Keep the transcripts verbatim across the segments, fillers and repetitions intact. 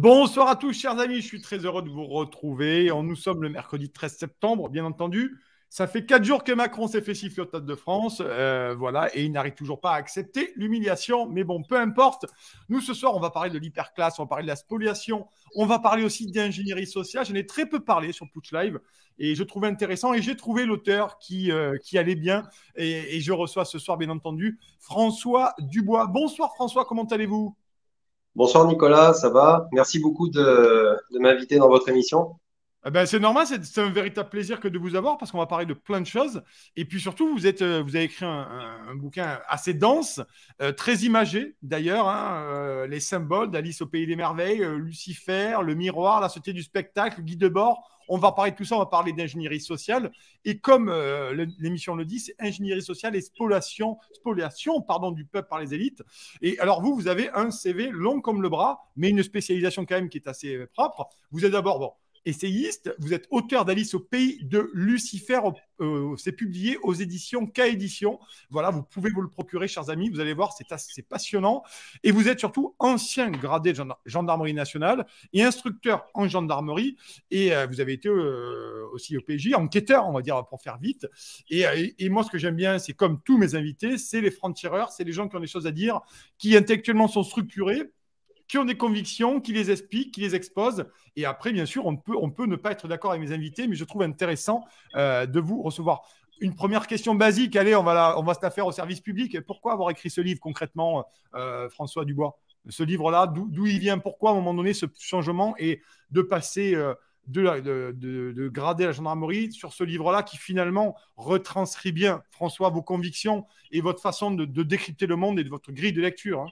Bonsoir à tous, chers amis. Je suis très heureux de vous retrouver. On- Nous sommes le mercredi treize septembre, bien entendu. Ça fait quatre jours que Macron s'est fait siffler au Stade de France. Euh, voilà, et il n'arrive toujours pas à accepter l'humiliation. Mais bon, peu importe. Nous, ce soir, on va parler de l'hyperclasse, on va parler de la spoliation, on va parler aussi d'ingénierie sociale. J'en ai très peu parlé sur Putsch Live et je trouvais intéressant. Et j'ai trouvé l'auteur qui, euh, qui allait bien. Et, et je reçois ce soir, bien entendu, François Dubois. Bonsoir, François, comment allez-vous? Bonsoir Nicolas, ça va? Merci beaucoup de, de m'inviter dans votre émission. Eh ben, c'est normal, c'est c'est un véritable plaisir que de vous avoir parce qu'on va parler de plein de choses. Et puis surtout, vous, êtes, euh, vous avez écrit un, un- un bouquin assez dense, euh, très imagé d'ailleurs, hein, euh, les symboles d'Alice au Pays des Merveilles, euh, Lucifer, le miroir, la société du spectacle, le guide de bord. On va parler de tout ça, on va parler d'ingénierie sociale. Et comme euh, le- l'émission le dit, c'est ingénierie sociale et spoliation, spoliation pardon, du peuple par les élites. Et alors vous, vous avez un C V long comme le bras, mais une spécialisation quand même qui est assez euh, propre. Vous êtes d'abord, bon, essayiste, vous êtes auteur d'Alice au pays de Lucifer, euh, c'est publié aux éditions K Éditions. Voilà, vous pouvez vous le procurer, chers amis, vous allez voir, c'est assez passionnant. Et vous êtes surtout ancien gradé de gendarmerie nationale et instructeur en gendarmerie. Et euh, vous avez été euh, aussi au P J, enquêteur, on va dire, pour faire vite. Et, et, et moi, ce que j'aime bien, c'est comme tous mes invités, c'est les francs-tireurs, c'est les gens qui ont des choses à dire, qui intellectuellement sont structurés, qui ont des convictions, qui les expliquent, qui les exposent. Et après, bien sûr, on peut, on peut ne pas être d'accord avec mes invités, mais je trouve intéressant euh, de vous recevoir. Une première question basique, allez, on va, la, on va se la faire au service public. Pourquoi avoir écrit ce livre concrètement, euh, François Dubois? Ce livre-là, d'où il vient? Pourquoi, à un moment donné, ce changement et de passer euh, de, de, de, de grader la gendarmerie sur ce livre-là qui finalement retranscrit bien, François, vos convictions et votre façon de, de décrypter le monde et de votre grille de lecture, hein.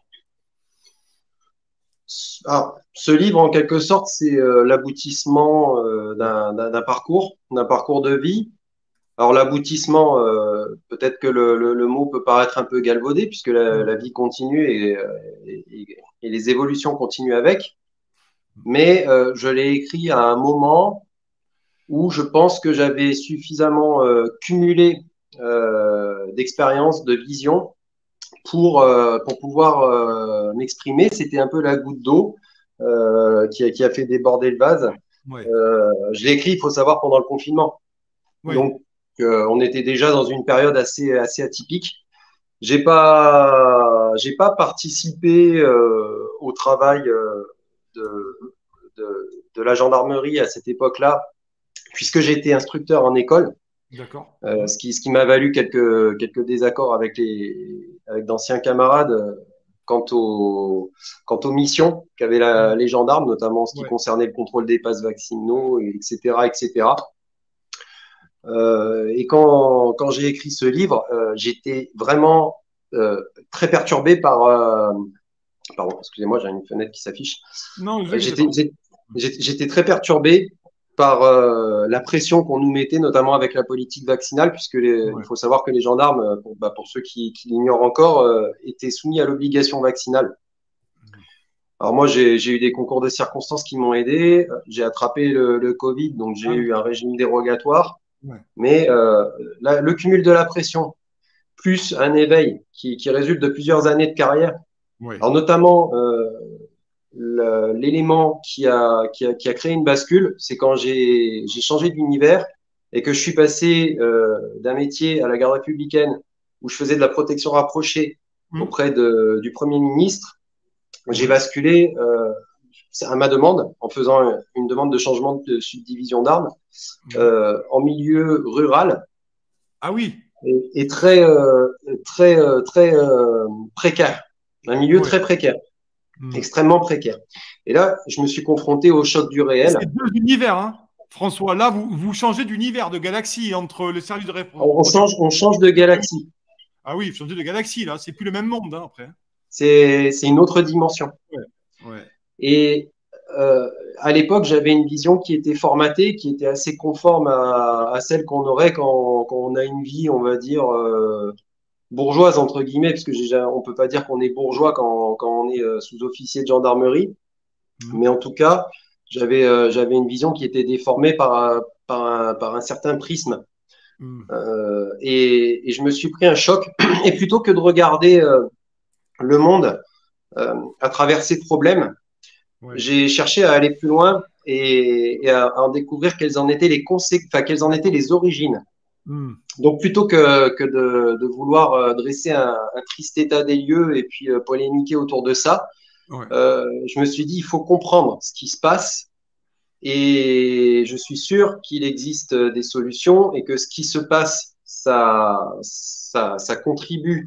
Alors, ce livre, en quelque sorte, c'est euh, l'aboutissement euh, d'un d'un- d'un parcours, d'un parcours de vie. Alors, l'aboutissement, euh, peut-être que le, le, le mot peut paraître un peu galvaudé, puisque la, la vie continue et, euh, et, et les évolutions continuent avec. Mais euh, je l'ai écrit à un moment où je pense que j'avais suffisamment euh, cumulé euh, d'expérience, de vision pour, euh, pour pouvoir euh, m'exprimer. C'était un peu la goutte d'eau euh, qui, a, qui a fait déborder le vase. Ouais. Euh, je l'ai écrit, il faut savoir, pendant le confinement. Oui. Donc, euh, on était déjà dans une période assez, assez atypique. J'ai pas, j'ai pas participé euh, au travail euh, de, de, de la gendarmerie à cette époque-là, puisque j'étais instructeur en école. D'accord. Euh, ce qui, ce qui m'a valu quelques, quelques désaccords avec, les, avec d'anciens camarades euh, quant, au, quant aux missions qu'avaient la, les gendarmes, notamment en ce qui Ouais. concernait le contrôle des passes vaccinaux, et etc. et cetera. Euh, et quand, quand j'ai écrit ce livre, euh, j'étais vraiment euh, très perturbé par... Euh, pardon, excusez-moi, j'ai une fenêtre qui s'affiche. Non, ne vous Euh, inquiétez J'étais, pas. j'étais, j'étais très perturbé par euh, la pression qu'on nous mettait, notamment avec la politique vaccinale, puisque les- il Ouais. faut savoir que les gendarmes, euh, pour, bah, pour ceux qui, qui l'ignorent encore, euh, étaient soumis à l'obligation vaccinale. Alors moi, j'ai, j'ai eu des concours de circonstances qui m'ont aidé. J'ai attrapé le, le Covid, donc j'ai Ah oui. eu un régime dérogatoire. Ouais. Mais euh, la- le cumul de la pression, plus un éveil qui, qui résulte de plusieurs années de carrière, Ouais. alors notamment euh, le- l'élément qui a, qui a, qui a créé une bascule, c'est quand j'ai j'ai changé d'univers et que je suis passé euh, d'un métier à la garde républicaine où je faisais de la protection rapprochée Hum. auprès de, du Premier ministre. J'ai Ouais. basculé euh, à ma demande en faisant une demande de changement de subdivision d'armes Hum. euh, en milieu rural Ah oui. et, et très, euh, très, euh, très euh, précaire, un milieu Ouais. très précaire, Hum. extrêmement précaire. Et là, je me suis confronté au choc du Et réel. c'est deux univers, hein. François, là, vous, vous changez d'univers, de galaxie entre le service de ré- On change, protection. on change de galaxie. Ah oui, vous changez de galaxie, là. C'est plus le même monde, hein, après. C'est, c'est une autre dimension. Ouais. Ouais. Et euh, à l'époque, j'avais une vision qui était formatée, qui était assez conforme à, à celle qu'on aurait quand, quand on a une vie, on va dire, euh, bourgeoise, entre guillemets, parce que j'ai, on peut pas dire qu'on est bourgeois quand, quand on est euh, sous-officier de gendarmerie. Hum. Mais en tout cas, j'avais euh, j'avais une vision qui était déformée par un, par un, par un certain prisme. Hum. Euh, et, et je me suis pris un choc. Et plutôt que de regarder euh, le monde euh, à travers ses problèmes, Ouais. j'ai cherché à aller plus loin et, et à, à en découvrir quelles en étaient les conséquences, enfin, quelles en étaient les origines. Hmm. Donc, plutôt que, que de, de vouloir euh, dresser un, un triste état des lieux et puis euh, polémiquer autour de ça, Ouais. euh, je me suis dit, il faut comprendre ce qui se passe et je suis sûr qu'il existe des solutions et que ce qui se passe, ça, ça, ça contribue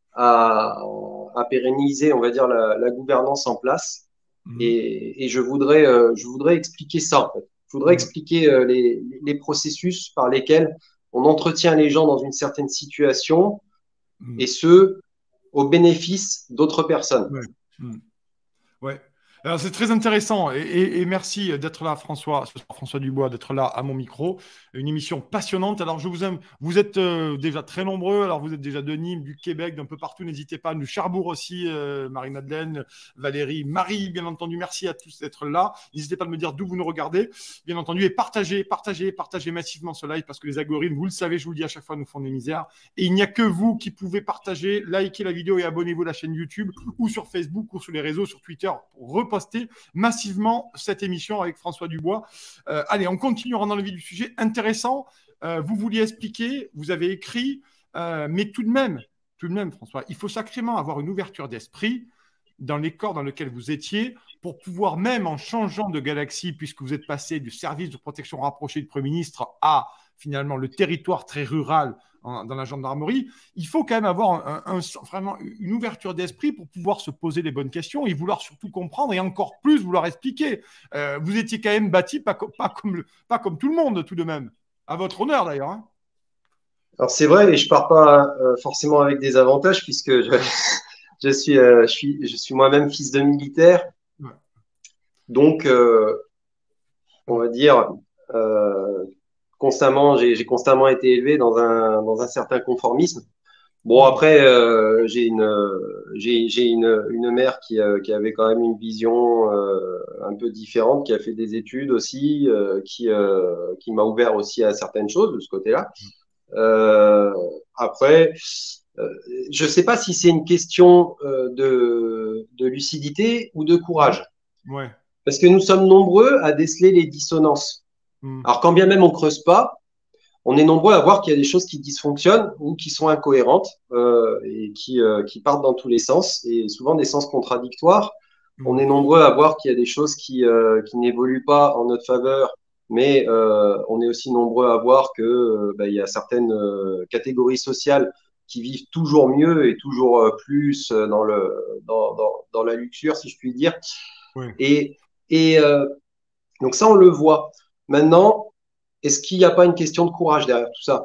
à, à pérenniser, on va dire, la, la gouvernance en place. Hmm. Et, et je voudrais, euh, je voudrais expliquer ça, en fait. Je voudrais Hmm. expliquer euh, les, les processus par lesquels on entretient les gens dans une certaine situation Hmm. et ce, au bénéfice d'autres personnes. Ouais. Hmm. Ouais. Alors, c'est très intéressant et, et- et merci d'être là, François, ce soir, François Dubois, d'être là à mon micro. Une émission passionnante. Alors, je vous aime. Vous êtes euh, déjà très nombreux. Alors, vous êtes déjà de Nîmes, du Québec, d'un peu partout. N'hésitez pas. De Cherbourg aussi, euh, Marie-Madeleine, Valérie, Marie, bien entendu. Merci à tous d'être là. N'hésitez pas à me dire d'où vous nous regardez, bien entendu. Et partagez, partagez, partagez massivement ce live parce que les algorithmes, vous le savez, je vous le dis à chaque fois, nous font des misères. Et il n'y a que vous qui pouvez partager, liker la vidéo et abonnez-vous à la chaîne YouTube ou sur Facebook ou sur les réseaux, sur Twitter, pour reposter massivement cette émission avec François Dubois. Euh, allez, on continue dans le vif du sujet. Intéressant. Euh, vous vouliez expliquer, vous avez écrit, euh, mais tout de même, tout de même, François, il faut sacrément avoir une ouverture d'esprit dans les corps dans lesquels vous étiez pour pouvoir, même en changeant de galaxie, puisque vous êtes passé du service de protection rapproché du Premier ministre à finalement le territoire très rural en, dans la gendarmerie, il faut quand même avoir un, un, un, vraiment une ouverture d'esprit pour pouvoir se poser les bonnes questions et vouloir surtout comprendre et encore plus vouloir expliquer. Euh, vous étiez quand même bâti pas, pas, comme le, pas comme tout le monde tout de même. À votre honneur d'ailleurs. Hein. Alors c'est vrai, et je pars pas euh, forcément avec des avantages puisque je, je suis, euh, je suis, je suis moi-même fils de militaire, Ouais. donc euh, on Mm. va dire euh, constamment, j'ai, j'ai constamment été élevé dans un, dans un certain conformisme. Bon, Mm. après, euh, j'ai une, j'ai, j'ai une, une mère qui, euh, qui avait quand même une vision euh, un peu différente, qui a fait des études aussi, euh, qui, euh, qui m'a ouvert aussi à certaines choses de ce côté-là. Euh, après, euh, je ne sais pas si c'est une question euh, de, de lucidité ou de Mm. courage, Ouais. parce que nous sommes nombreux à déceler les dissonances. Mm. Alors, quand bien même on creuse pas, on est nombreux à voir qu'il y a des choses qui dysfonctionnent ou qui sont incohérentes euh, et qui, euh, qui partent dans tous les sens et souvent des sens contradictoires. On Mm. est nombreux à voir qu'il y a des choses qui, euh, qui n'évoluent pas en notre faveur, mais euh, on est aussi nombreux à voir que euh, bah, il y a certaines euh, catégories sociales qui vivent toujours mieux et toujours euh, plus euh, dans, le, dans, dans, dans la luxure, si je puis dire. Ouais. Et, et euh, donc ça, on le voit. Maintenant, est-ce qu'il n'y a pas une question de courage derrière tout ça?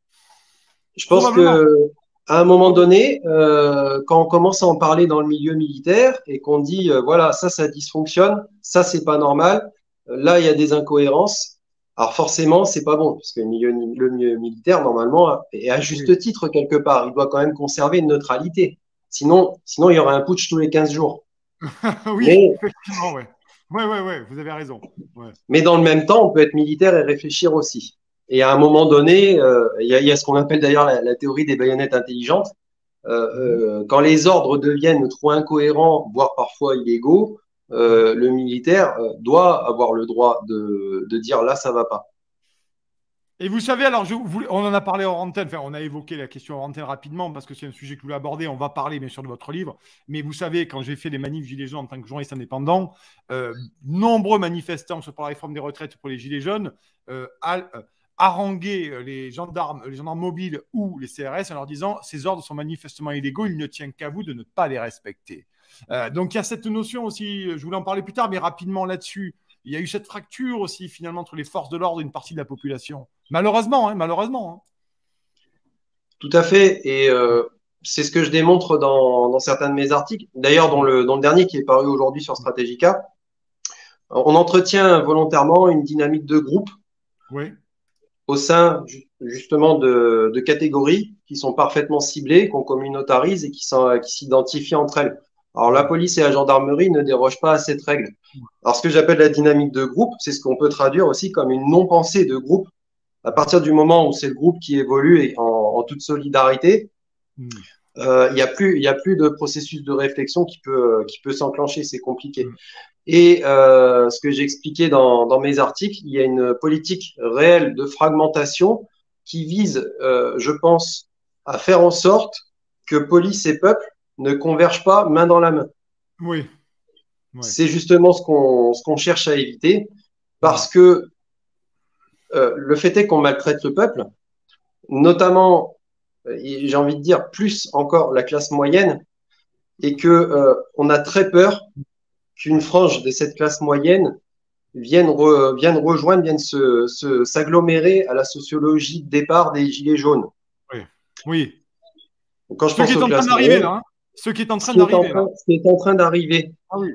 Je pense Probablement. que à un moment Probablement. donné, euh, quand on commence à en parler dans le milieu militaire et qu'on dit euh, voilà, ça, ça dysfonctionne, ça, c'est pas normal, euh, là, il y a des incohérences. Alors forcément, c'est pas bon parce que le milieu, le milieu militaire, normalement, et à Oui. juste titre quelque part, il doit quand même conserver une neutralité. Sinon, sinon, il y aurait un putsch tous les quinze jours. Oui, Mais, effectivement, ouais. Ouais, ouais, ouais, vous avez raison. Ouais. mais dans le même temps, on peut être militaire et réfléchir aussi. Et à un moment donné, euh, il y a, il y a ce qu'on appelle d'ailleurs la, la théorie des baïonnettes intelligentes. Mhm. Euh, euh, quand les ordres deviennent trop incohérents, voire parfois illégaux, Mhm. euh, le militaire euh, doit avoir le droit de, de dire là, ça va pas. Et vous savez, alors, je voulais- on en a parlé hors antenne, enfin, on a évoqué la question hors antenne rapidement parce que c'est un sujet que vous voulez aborder. On va parler, bien sûr, de votre livre. Mais vous savez, quand j'ai fait les manifs Gilets jaunes en tant que journaliste indépendant, euh, nombreux manifestants sur la réforme des retraites pour les Gilets jaunes euh, à, euh, haranguaient les gendarmes, les gendarmes mobiles ou les C R S en leur disant ces ordres sont manifestement illégaux, il ne tient qu'à vous de ne pas les respecter. Euh, donc, il y a cette notion aussi, je voulais en parler plus tard, mais rapidement là-dessus. Il y a eu cette fracture aussi, finalement, entre les forces de l'ordre et une partie de la population. Malheureusement, hein, malheureusement. Hein. Tout à fait. Et euh, c'est ce que je démontre dans, dans certains de mes articles. D'ailleurs, dans Mm. le, dans le dernier qui est paru aujourd'hui sur Strategica, on entretient volontairement une dynamique de groupe Oui. au sein justement de, de catégories qui sont parfaitement ciblées, qu'on communautarise et qui sont, qui s'identifient entre elles. Alors la Mm. police et la gendarmerie ne dérogent pas à cette règle. Alors ce que j'appelle la dynamique de groupe, c'est ce qu'on peut traduire aussi comme une non-pensée de groupe. À partir du moment où c'est le groupe qui évolue en, en toute solidarité, Mm. euh, il n'y a plus, il y a plus de processus de réflexion qui peut, qui peut s'enclencher. C'est compliqué. Mm. Et euh, ce que j'ai expliqué dans, dans mes articles, il y a une politique réelle de fragmentation qui vise, euh, je pense, à faire en sorte que police et peuple ne convergent pas main dans la main. Oui, oui. C'est justement ce qu'on ce qu'on cherche à éviter, Mm. parce que euh, le fait est qu'on maltraite le peuple, notamment, euh, j'ai envie de dire, plus encore la classe moyenne, et que euh, on a très peur qu'une frange de cette classe moyenne vienne, re, vienne rejoindre, vienne se, se, s'agglomérer à la sociologie de départ des Gilets jaunes. Oui. Oui. Donc, quand je Ce qui pense est aux en train classes d'arriver moyennes, là. Hein. Ce qui est en ce train qui est en d'arriver là. train, ce qui est en train d'arriver. Ah oui.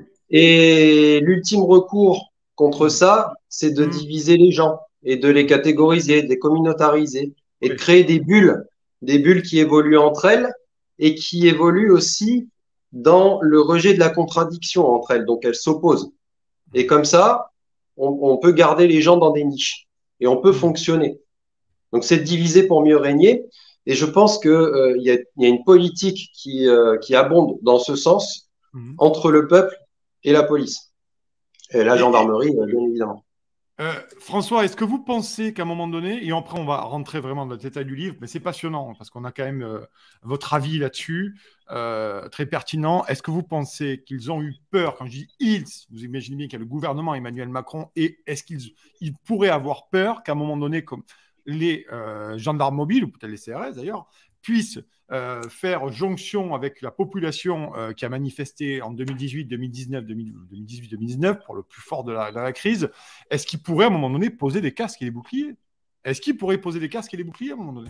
Et l'ultime recours contre Mm. ça, c'est de Mm. diviser les gens et de les Mm. catégoriser, de les communautariser et de Oui. créer des bulles, des bulles qui évoluent entre elles et qui évoluent aussi dans le rejet de la contradiction entre elles. Donc elles s'opposent. Et comme ça, on, on peut garder les gens dans des niches et on peut Mm. fonctionner. Donc c'est de diviser pour mieux régner. Et je pense qu'il euh, y, a, y a une politique qui, euh, qui abonde dans ce sens Mm. entre le peuple et la police. Et la Et, et, gendarmerie, bien évidemment. euh, François, est-ce que vous pensez qu'à un moment donné, et après on va rentrer vraiment dans le détail du livre, mais c'est passionnant parce qu'on a quand même euh, votre avis là-dessus, euh, très pertinent. Est-ce que vous pensez qu'ils ont eu peur, quand je dis ils, vous imaginez bien qu'il y a le gouvernement Emmanuel Macron, et est-ce qu'ils ils pourraient avoir peur qu'à un moment donné, comme les euh, gendarmes mobiles, ou peut-être les C R S d'ailleurs, puissent euh, faire jonction avec la population euh, qui a manifesté en deux mille dix-huit, deux mille dix-neuf, deux mille dix-huit, deux mille dix-neuf pour le plus fort de la, de la crise, est-ce qu'ils pourraient à un moment donné poser des casques et des boucliers? Est-ce qu'ils pourraient poser des casques et des boucliers à un moment donné?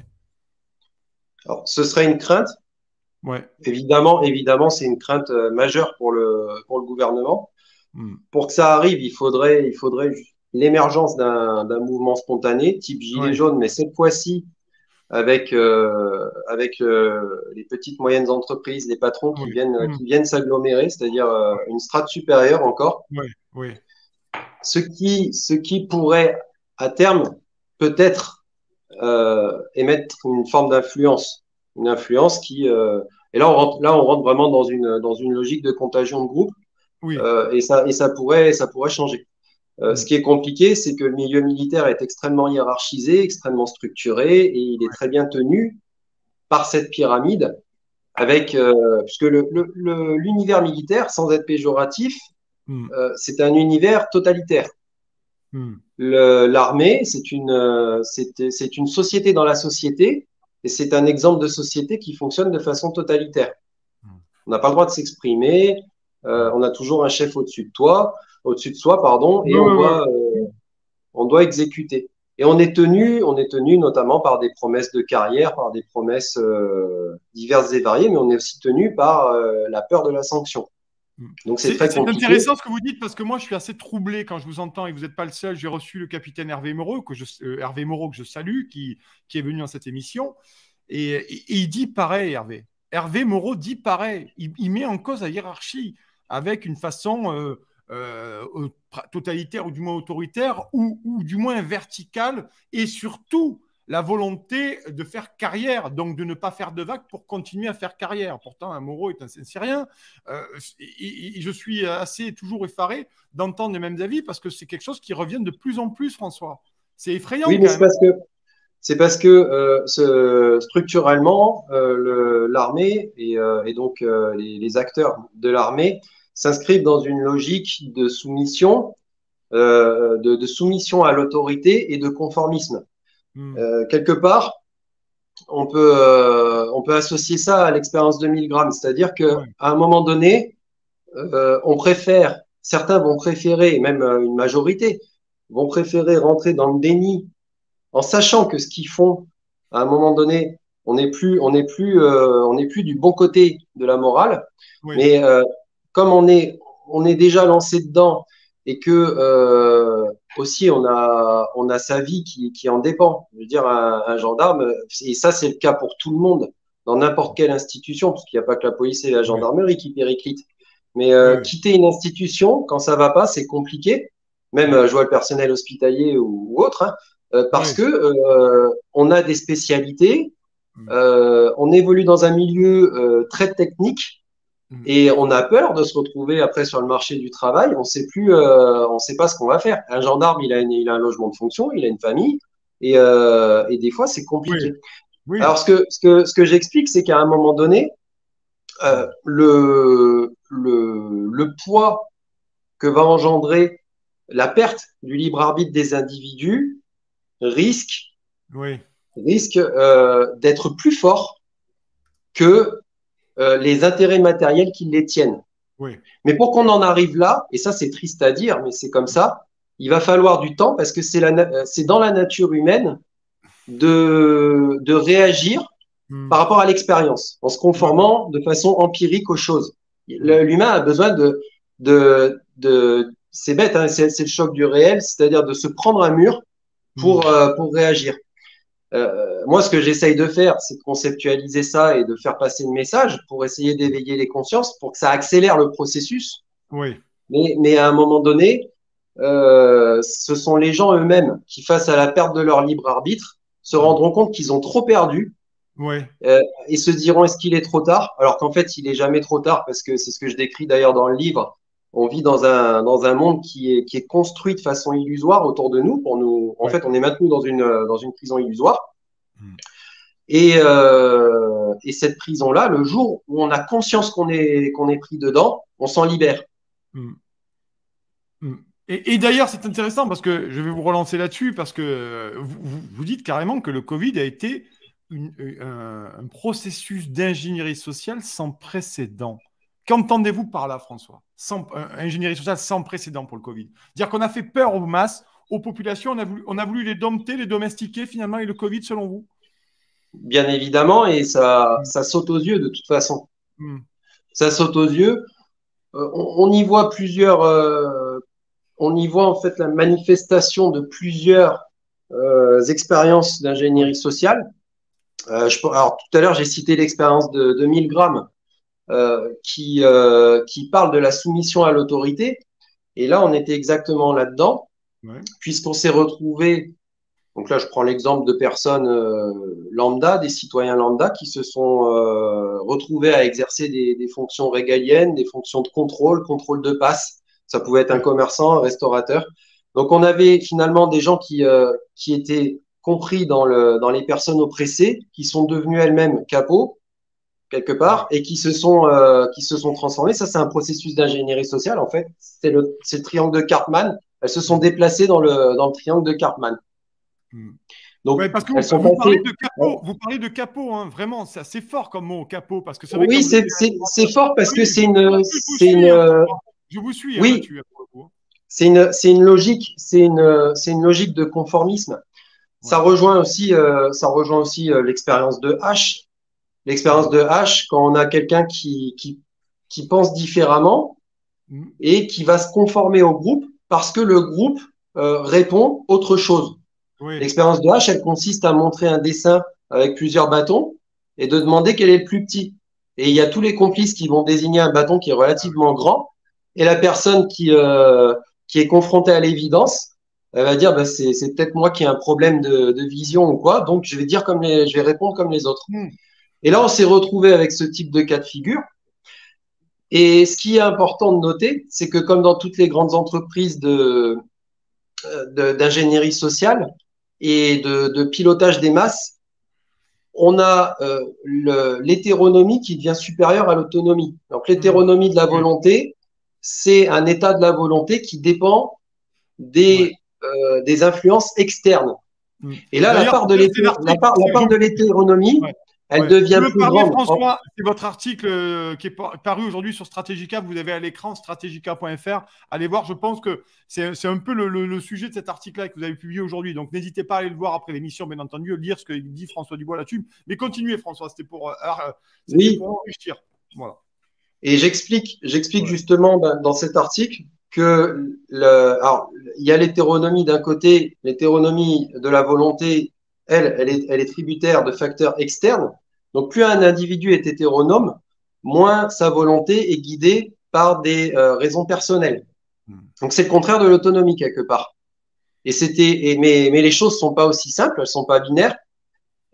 Alors, ce serait une crainte. Ouais. Évidemment, évidemment, c'est une crainte euh, majeure pour le, pour le gouvernement. Mm. Pour que ça arrive, il faudrait, il faudrait l'émergence d'un, d'un mouvement spontané, type gilet Ouais. jaune, mais cette fois-ci, avec, euh, avec euh, les petites moyennes entreprises, les patrons qui Ouais. viennent, Mm. qui viennent s'agglomérer, c'est-à-dire euh, une strate supérieure encore. Ouais. Ouais. Ce qui, ce qui pourrait, à terme, peut-être euh, émettre une forme d'influence. Une influence qui. Euh, et là on, rentre, là, on rentre vraiment dans une, dans une logique de contagion de groupe Oui. euh, et, ça, et ça, pourrait, ça pourrait changer. Euh, ce Mm. qui est compliqué, c'est que le milieu militaire est extrêmement hiérarchisé, extrêmement structuré et il est très bien tenu par cette pyramide avec, euh, puisque le, le, le, l'univers militaire, sans être péjoratif, Mm. euh, c'est un univers totalitaire. Mm. L'armée, c'est une, c'est, c'est une société dans la société et c'est un exemple de société qui fonctionne de façon totalitaire. Mm. On n'a pas le droit de s'exprimer, euh, on a toujours un chef au-dessus de toi, au-dessus de soi, pardon, et Ouais, on ouais, ouais. doit, euh, on doit exécuter. Et on est tenu, on est tenu notamment par des promesses de carrière, par des promesses euh, diverses et variées, mais on est aussi tenu par euh, la peur de la sanction. Donc c'est C'est très c'est compliqué. intéressant ce que vous dites parce que moi je suis assez troublé quand je vous entends et vous n'êtes pas le seul. J'ai reçu le capitaine Hervé Moreau, que je, euh, Hervé Moreau que je salue, qui, qui est venu dans cette émission. Et, et- et il dit pareil, Hervé. Hervé Moreau dit pareil. Il, il met en cause la hiérarchie avec une façon euh, euh, euh, totalitaire ou du moins autoritaire ou, ou du moins verticale et surtout la volonté de faire carrière, donc de ne pas faire de vagues pour continuer à faire carrière. Pourtant, un Moreau est un Saint-Cyrien. Euh, et, et je suis assez toujours effaré d'entendre les mêmes avis parce que c'est quelque chose qui revient de plus en plus, François. C'est effrayant Oui, mais quand c'est même. parce que c'est parce que euh, ce, structurellement, euh, le- l'armée et, euh, et donc euh, les, les acteurs de l'armée s'inscrivent dans une logique de soumission, euh, de, de soumission à l'autorité et de conformisme. Hmm. Euh, quelque part, on peut, euh, on peut associer ça à l'expérience de Milgram, c'est-à-dire que Ouais. à un moment donné, euh, on préfère, certains vont préférer, même euh, une majorité, vont préférer rentrer dans le déni en sachant que ce qu'ils font, à un moment donné, on n'est plus, on n'est plus, euh, on n'est plus du bon côté de la morale. Oui. Mais euh, comme on est, on est déjà lancé dedans et que euh, aussi on a, on a sa vie qui, qui en dépend. Je veux dire, un, un gendarme, et ça c'est le cas pour tout le monde dans n'importe quelle institution, parce qu'il n'y a pas que la police et la Oui. gendarmerie qui périclitent. Mais euh, Oui. quitter une institution quand ça va pas, c'est compliqué. Même Oui. euh, je vois le personnel hospitalier ou, ou autre. Hein, euh, parce Oui. que euh, on a des spécialités Mm. Euh, on évolue dans un milieu euh, très technique Mm. et on a peur de se retrouver après sur le marché du travail. On sait plus, euh, on sait pas ce qu'on va faire. Un gendarme, il a, une- il a un logement de fonction, il a une famille et, euh, et des fois c'est Oui, compliqué. oui. Alors ce que ce que ce que j'explique, c'est qu'à un moment donné, Mm. euh, le le le poids que va engendrer la perte du libre arbitre des individus risque Oui, risque euh, d'être plus fort que euh, les intérêts matériels qui les tiennent. oui. Mais pour qu'on en arrive là, et ça c'est triste à dire, mais c'est comme ça, il va falloir du temps parce que c'est la, c'est dans la nature humaine de, de réagir Mm. par rapport à l'expérience, en se D'accord. conformant de façon empirique aux choses. Mm. L'humain a besoin de, de, de c'est bête, hein, c'est le choc du réel, c'est-à-dire de se prendre un mur Mm. pour, euh, pour réagir. Euh, moi, ce que j'essaye de faire, c'est de conceptualiser ça et de faire passer le message pour essayer d'éveiller les consciences, pour que ça accélère le processus. Oui, Mais, mais à un moment donné, euh, ce sont les gens eux-mêmes qui, face à la perte de leur libre arbitre, se mm. rendront compte qu'ils ont trop perdu Oui, euh, et se diront est-ce qu'il est trop tard? Alors qu'en fait, il est jamais trop tard parce que c'est ce que je décris d'ailleurs dans le livre. On vit dans un, dans un monde qui est, qui est construit de façon illusoire autour de nous. Pour nous, en oui. fait, on est maintenu dans une, dans une prison illusoire. Mm. Et, euh, et cette prison-là, le jour où on a conscience qu'on est, qu'on est pris dedans, on s'en libère. Mm. Mm. Et, et d'ailleurs, c'est intéressant parce que je vais vous relancer là-dessus parce que euh, vous, vous- vous dites carrément que le Covid a été une- euh, un, un processus d'ingénierie sociale sans précédent. Qu'entendez-vous par là, François? Sans, euh, ingénierie sociale sans précédent pour le Covid. Dire qu'on a fait peur aux masses, aux populations, on a voulu, on a voulu les dompter, les domestiquer finalement, et le Covid, selon vous? Bien évidemment, et ça, Mm. ça saute aux yeux de toute façon. Mm. Ça saute aux yeux. Euh, on, on y voit plusieurs, euh, on y voit en fait la manifestation de plusieurs euh, expériences Oui, d'ingénierie sociale. Euh, je, alors tout à l'heure, j'ai cité l'expérience de, de Milgram euh, qui, euh, qui parle de la soumission à l'autorité. Et là, on était exactement là-dedans, ouais, puisqu'on s'est retrouvé. Donc là, je prends l'exemple de personnes euh, lambda, des citoyens lambda qui se sont euh, retrouvés à exercer des, des fonctions régaliennes, des fonctions de contrôle, contrôle de passe. Ça pouvait être un ouais, commerçant, un restaurateur. Donc on avait finalement des gens qui, euh, qui étaient compris dans, le, dans les personnes oppressées, qui sont devenues elles-mêmes capots quelque ouais. part et qui se sont, euh, qui se sont transformées. Ça, c'est un processus d'ingénierie sociale en fait. C'est le, c'est le triangle de Karpman. Elles se sont Mm. déplacées dans le, dans le triangle de Karpman. Mm. Ouais, Donc, parce que elles vous, sont vous parlez passées. de capot, vous parlez de capot, hein, vraiment, c'est assez fort comme mot, capot, parce que c'est vrai que Oui, quand vous êtes c'est c'est c'est fort parce que oui, c'est une je vous c'est suis, hein, une François. Je vous suis hein, oui là-dessus, hein, pour le coup. c'est une c'est une logique c'est une c'est une logique de conformisme. Ça Ouais. rejoint aussi euh, ça rejoint aussi euh, l'expérience de H. L'expérience Mm. de H quand on a quelqu'un qui qui qui pense différemment Mm. et qui va se conformer au groupe parce que le groupe euh, répond autre chose. Oui. L'expérience de H, elle consiste à montrer un dessin avec plusieurs bâtons et de demander quel est le plus petit. Et il y a tous les complices qui vont désigner un bâton qui est Ah oui. relativement grand et la personne qui, euh, qui est confrontée à l'évidence, elle va dire bah, c'est, c'est peut-être moi qui ai un problème de, de vision ou quoi, donc je vais dire comme les, je vais répondre comme les autres. Mm. Et là, on s'est retrouvé avec ce type de cas de figure. Et ce qui est important de noter, c'est que comme dans toutes les grandes entreprises de, de- d'ingénierie sociale et de, de pilotage des masses, on a euh, le- l'hétéronomie qui devient supérieure à l'autonomie. Donc Mm. l'hétéronomie de la Oui. volonté, c'est un état de la volonté qui dépend Ouais. des, euh, des influences externes. Mm. Et là, la D'ailleurs, part de c'est l'hété- la l'article, part, la c'est- je, part de l'hétéronomie, ouais. elle Ouais. Je devient me plus permets, grande. En- François, c'est votre article euh, qui est par- paru aujourd'hui sur Strategica. Vous avez à l'écran strategica point f r. Allez voir, je pense que c'est c'est un peu le, le- le sujet de cet article-là que vous avez publié aujourd'hui. Donc, n'hésitez pas à aller le voir après l'émission, bien entendu, lire ce que dit François Dubois là-dessus. Mais continuez, François, c'était pour, euh, euh, c'était oui, pour enrichir. Voilà. et j'explique, j'explique Ouais. justement ben, dans cet article que le, alors, il y a l'hétéronomie d'un côté, l'hétéronomie de la volonté, elle, elle est, elle est tributaire de facteurs externes. Donc, plus un individu est hétéronome, moins sa volonté est guidée par des euh, raisons personnelles. Mm. Donc, c'est le contraire de l'autonomie quelque part. Et c'était, et, mais, mais les choses sont pas aussi simples, elles sont pas binaires.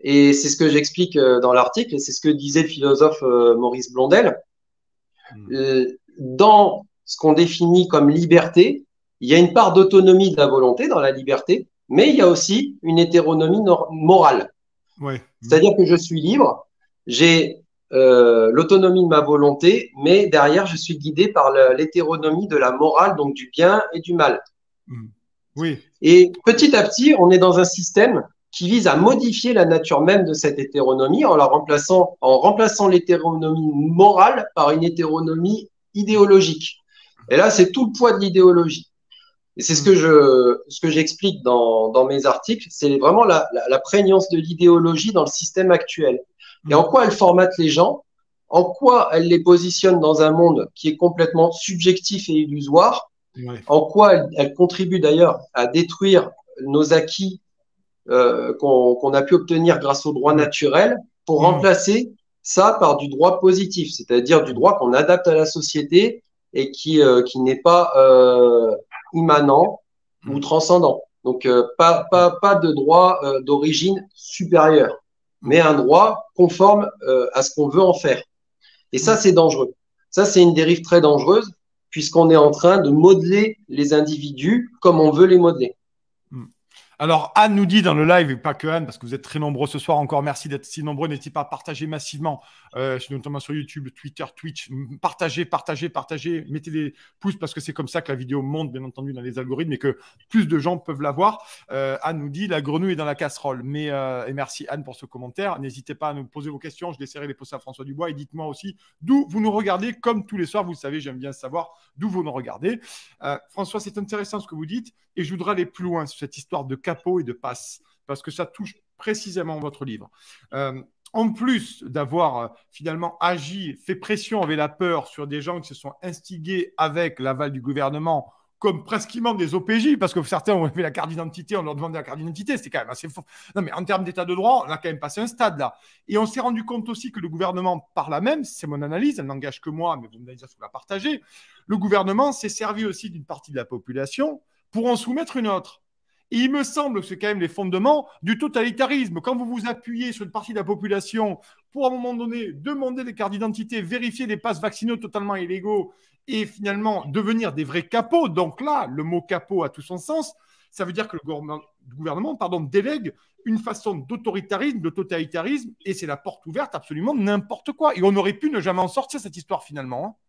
Et c'est ce que j'explique euh, dans l'article, et c'est ce que disait le philosophe euh, Maurice Blondel. Mm. Euh, dans ce qu'on définit comme liberté, il y a une part d'autonomie de la volonté dans la liberté, mais il y a aussi une hétéronomie morale. Ouais. C'est-à-dire que je suis libre, j'ai euh, l'autonomie de ma volonté, mais derrière, je suis guidé par l'hétéronomie de la morale, donc du bien et du mal. Mm. Oui. Et petit à petit, on est dans un système qui vise à modifier la nature même de cette hétéronomie en la remplaçant, en remplaçant l'hétéronomie morale par une hétéronomie idéologique. Et là, c'est tout le poids de l'idéologie. Et c'est ce que je, ce que j'explique dans, dans mes articles, c'est vraiment la, la, la prégnance de l'idéologie dans le système actuel. Et en quoi elle formate les gens, en quoi elle les positionne dans un monde qui est complètement subjectif et illusoire, Ouais. en quoi elle, elle contribue d'ailleurs à détruire nos acquis euh, qu'on qu'on a pu obtenir grâce au droit naturel pour Mmh. remplacer ça par du droit positif, c'est-à-dire du droit qu'on adapte à la société et qui, euh, qui n'est pas euh, immanent ou transcendant. Donc, euh, pas, pas, pas de droit euh, d'origine supérieure, mais un droit conforme euh, à ce qu'on veut en faire. Et ça, c'est dangereux. Ça, c'est une dérive très dangereuse puisqu'on est en train de modeler les individus comme on veut les modeler. Alors, Anne nous dit dans le live, et pas que Anne, parce que vous êtes très nombreux ce soir, encore merci d'être si nombreux, n'hésitez pas à partager massivement, euh, notamment sur YouTube, Twitter, Twitch, partagez, partagez, partagez, mettez des pouces, parce que c'est comme ça que la vidéo monte, bien entendu, dans les algorithmes, et que plus de gens peuvent la voir. Euh, Anne nous dit, la grenouille est dans la casserole. Mais, euh, et merci Anne pour ce commentaire. N'hésitez pas à nous poser vos questions, je laisserai les poster à François Dubois, et dites-moi aussi d'où vous nous regardez, comme tous les soirs, vous le savez, j'aime bien savoir d'où vous nous regardez. Euh, François, c'est intéressant ce que vous dites, et je voudrais aller plus loin sur cette histoire de capot et de passe, parce que ça touche précisément votre livre. Euh, en plus d'avoir euh, finalement agi, fait pression avec la peur sur des gens qui se sont instigués avec l'aval du gouvernement, comme presquement des O P J, parce que certains ont fait la carte d'identité, on leur demandait la carte d'identité, c'était quand même assez fort. Non, mais en termes d'état de droit, on a quand même passé un stade là. Et on s'est rendu compte aussi que le gouvernement, par là même, c'est mon analyse, elle n'engage que moi, mais vous me dites, vous la partagez, le gouvernement s'est servi aussi d'une partie de la population pour en soumettre une autre. Et il me semble que c'est quand même les fondements du totalitarisme. Quand vous vous appuyez sur une partie de la population pour, à un moment donné, demander des cartes d'identité, vérifier des passes vaccinaux totalement illégaux et finalement devenir des vrais capots, donc là, le mot capot a tout son sens, ça veut dire que le gouvernement, le gouvernement pardon, délègue une façon d'autoritarisme, de totalitarisme, et c'est la porte ouverte absolument n'importe quoi. Et on aurait pu ne jamais en sortir cette histoire finalement. Hein.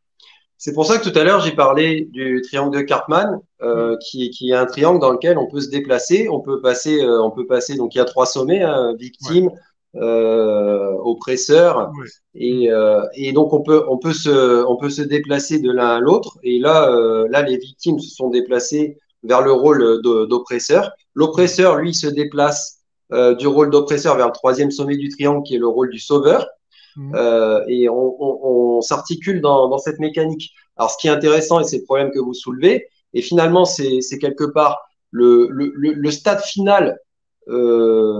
C'est pour ça que tout à l'heure, j'ai parlé du triangle de Karpman, euh, mmh. qui, qui est un triangle dans lequel on peut se déplacer. On peut passer, euh, on peut passer. Donc, il y a trois sommets, hein, victime, ouais. euh, oppresseur, ouais. et, euh, et donc on peut, on peut se, on peut se déplacer de l'un à l'autre. Et là, euh, là, les victimes se sont déplacées vers le rôle d'oppresseur. L'oppresseur, lui, se déplace euh, du rôle d'oppresseur vers le troisième sommet du triangle, qui est le rôle du sauveur. Euh, et on, on, on s'articule dans, dans cette mécanique. Alors, ce qui est intéressant, et c'est le problème que vous soulevez, et finalement, c'est quelque part le, le, le stade final euh,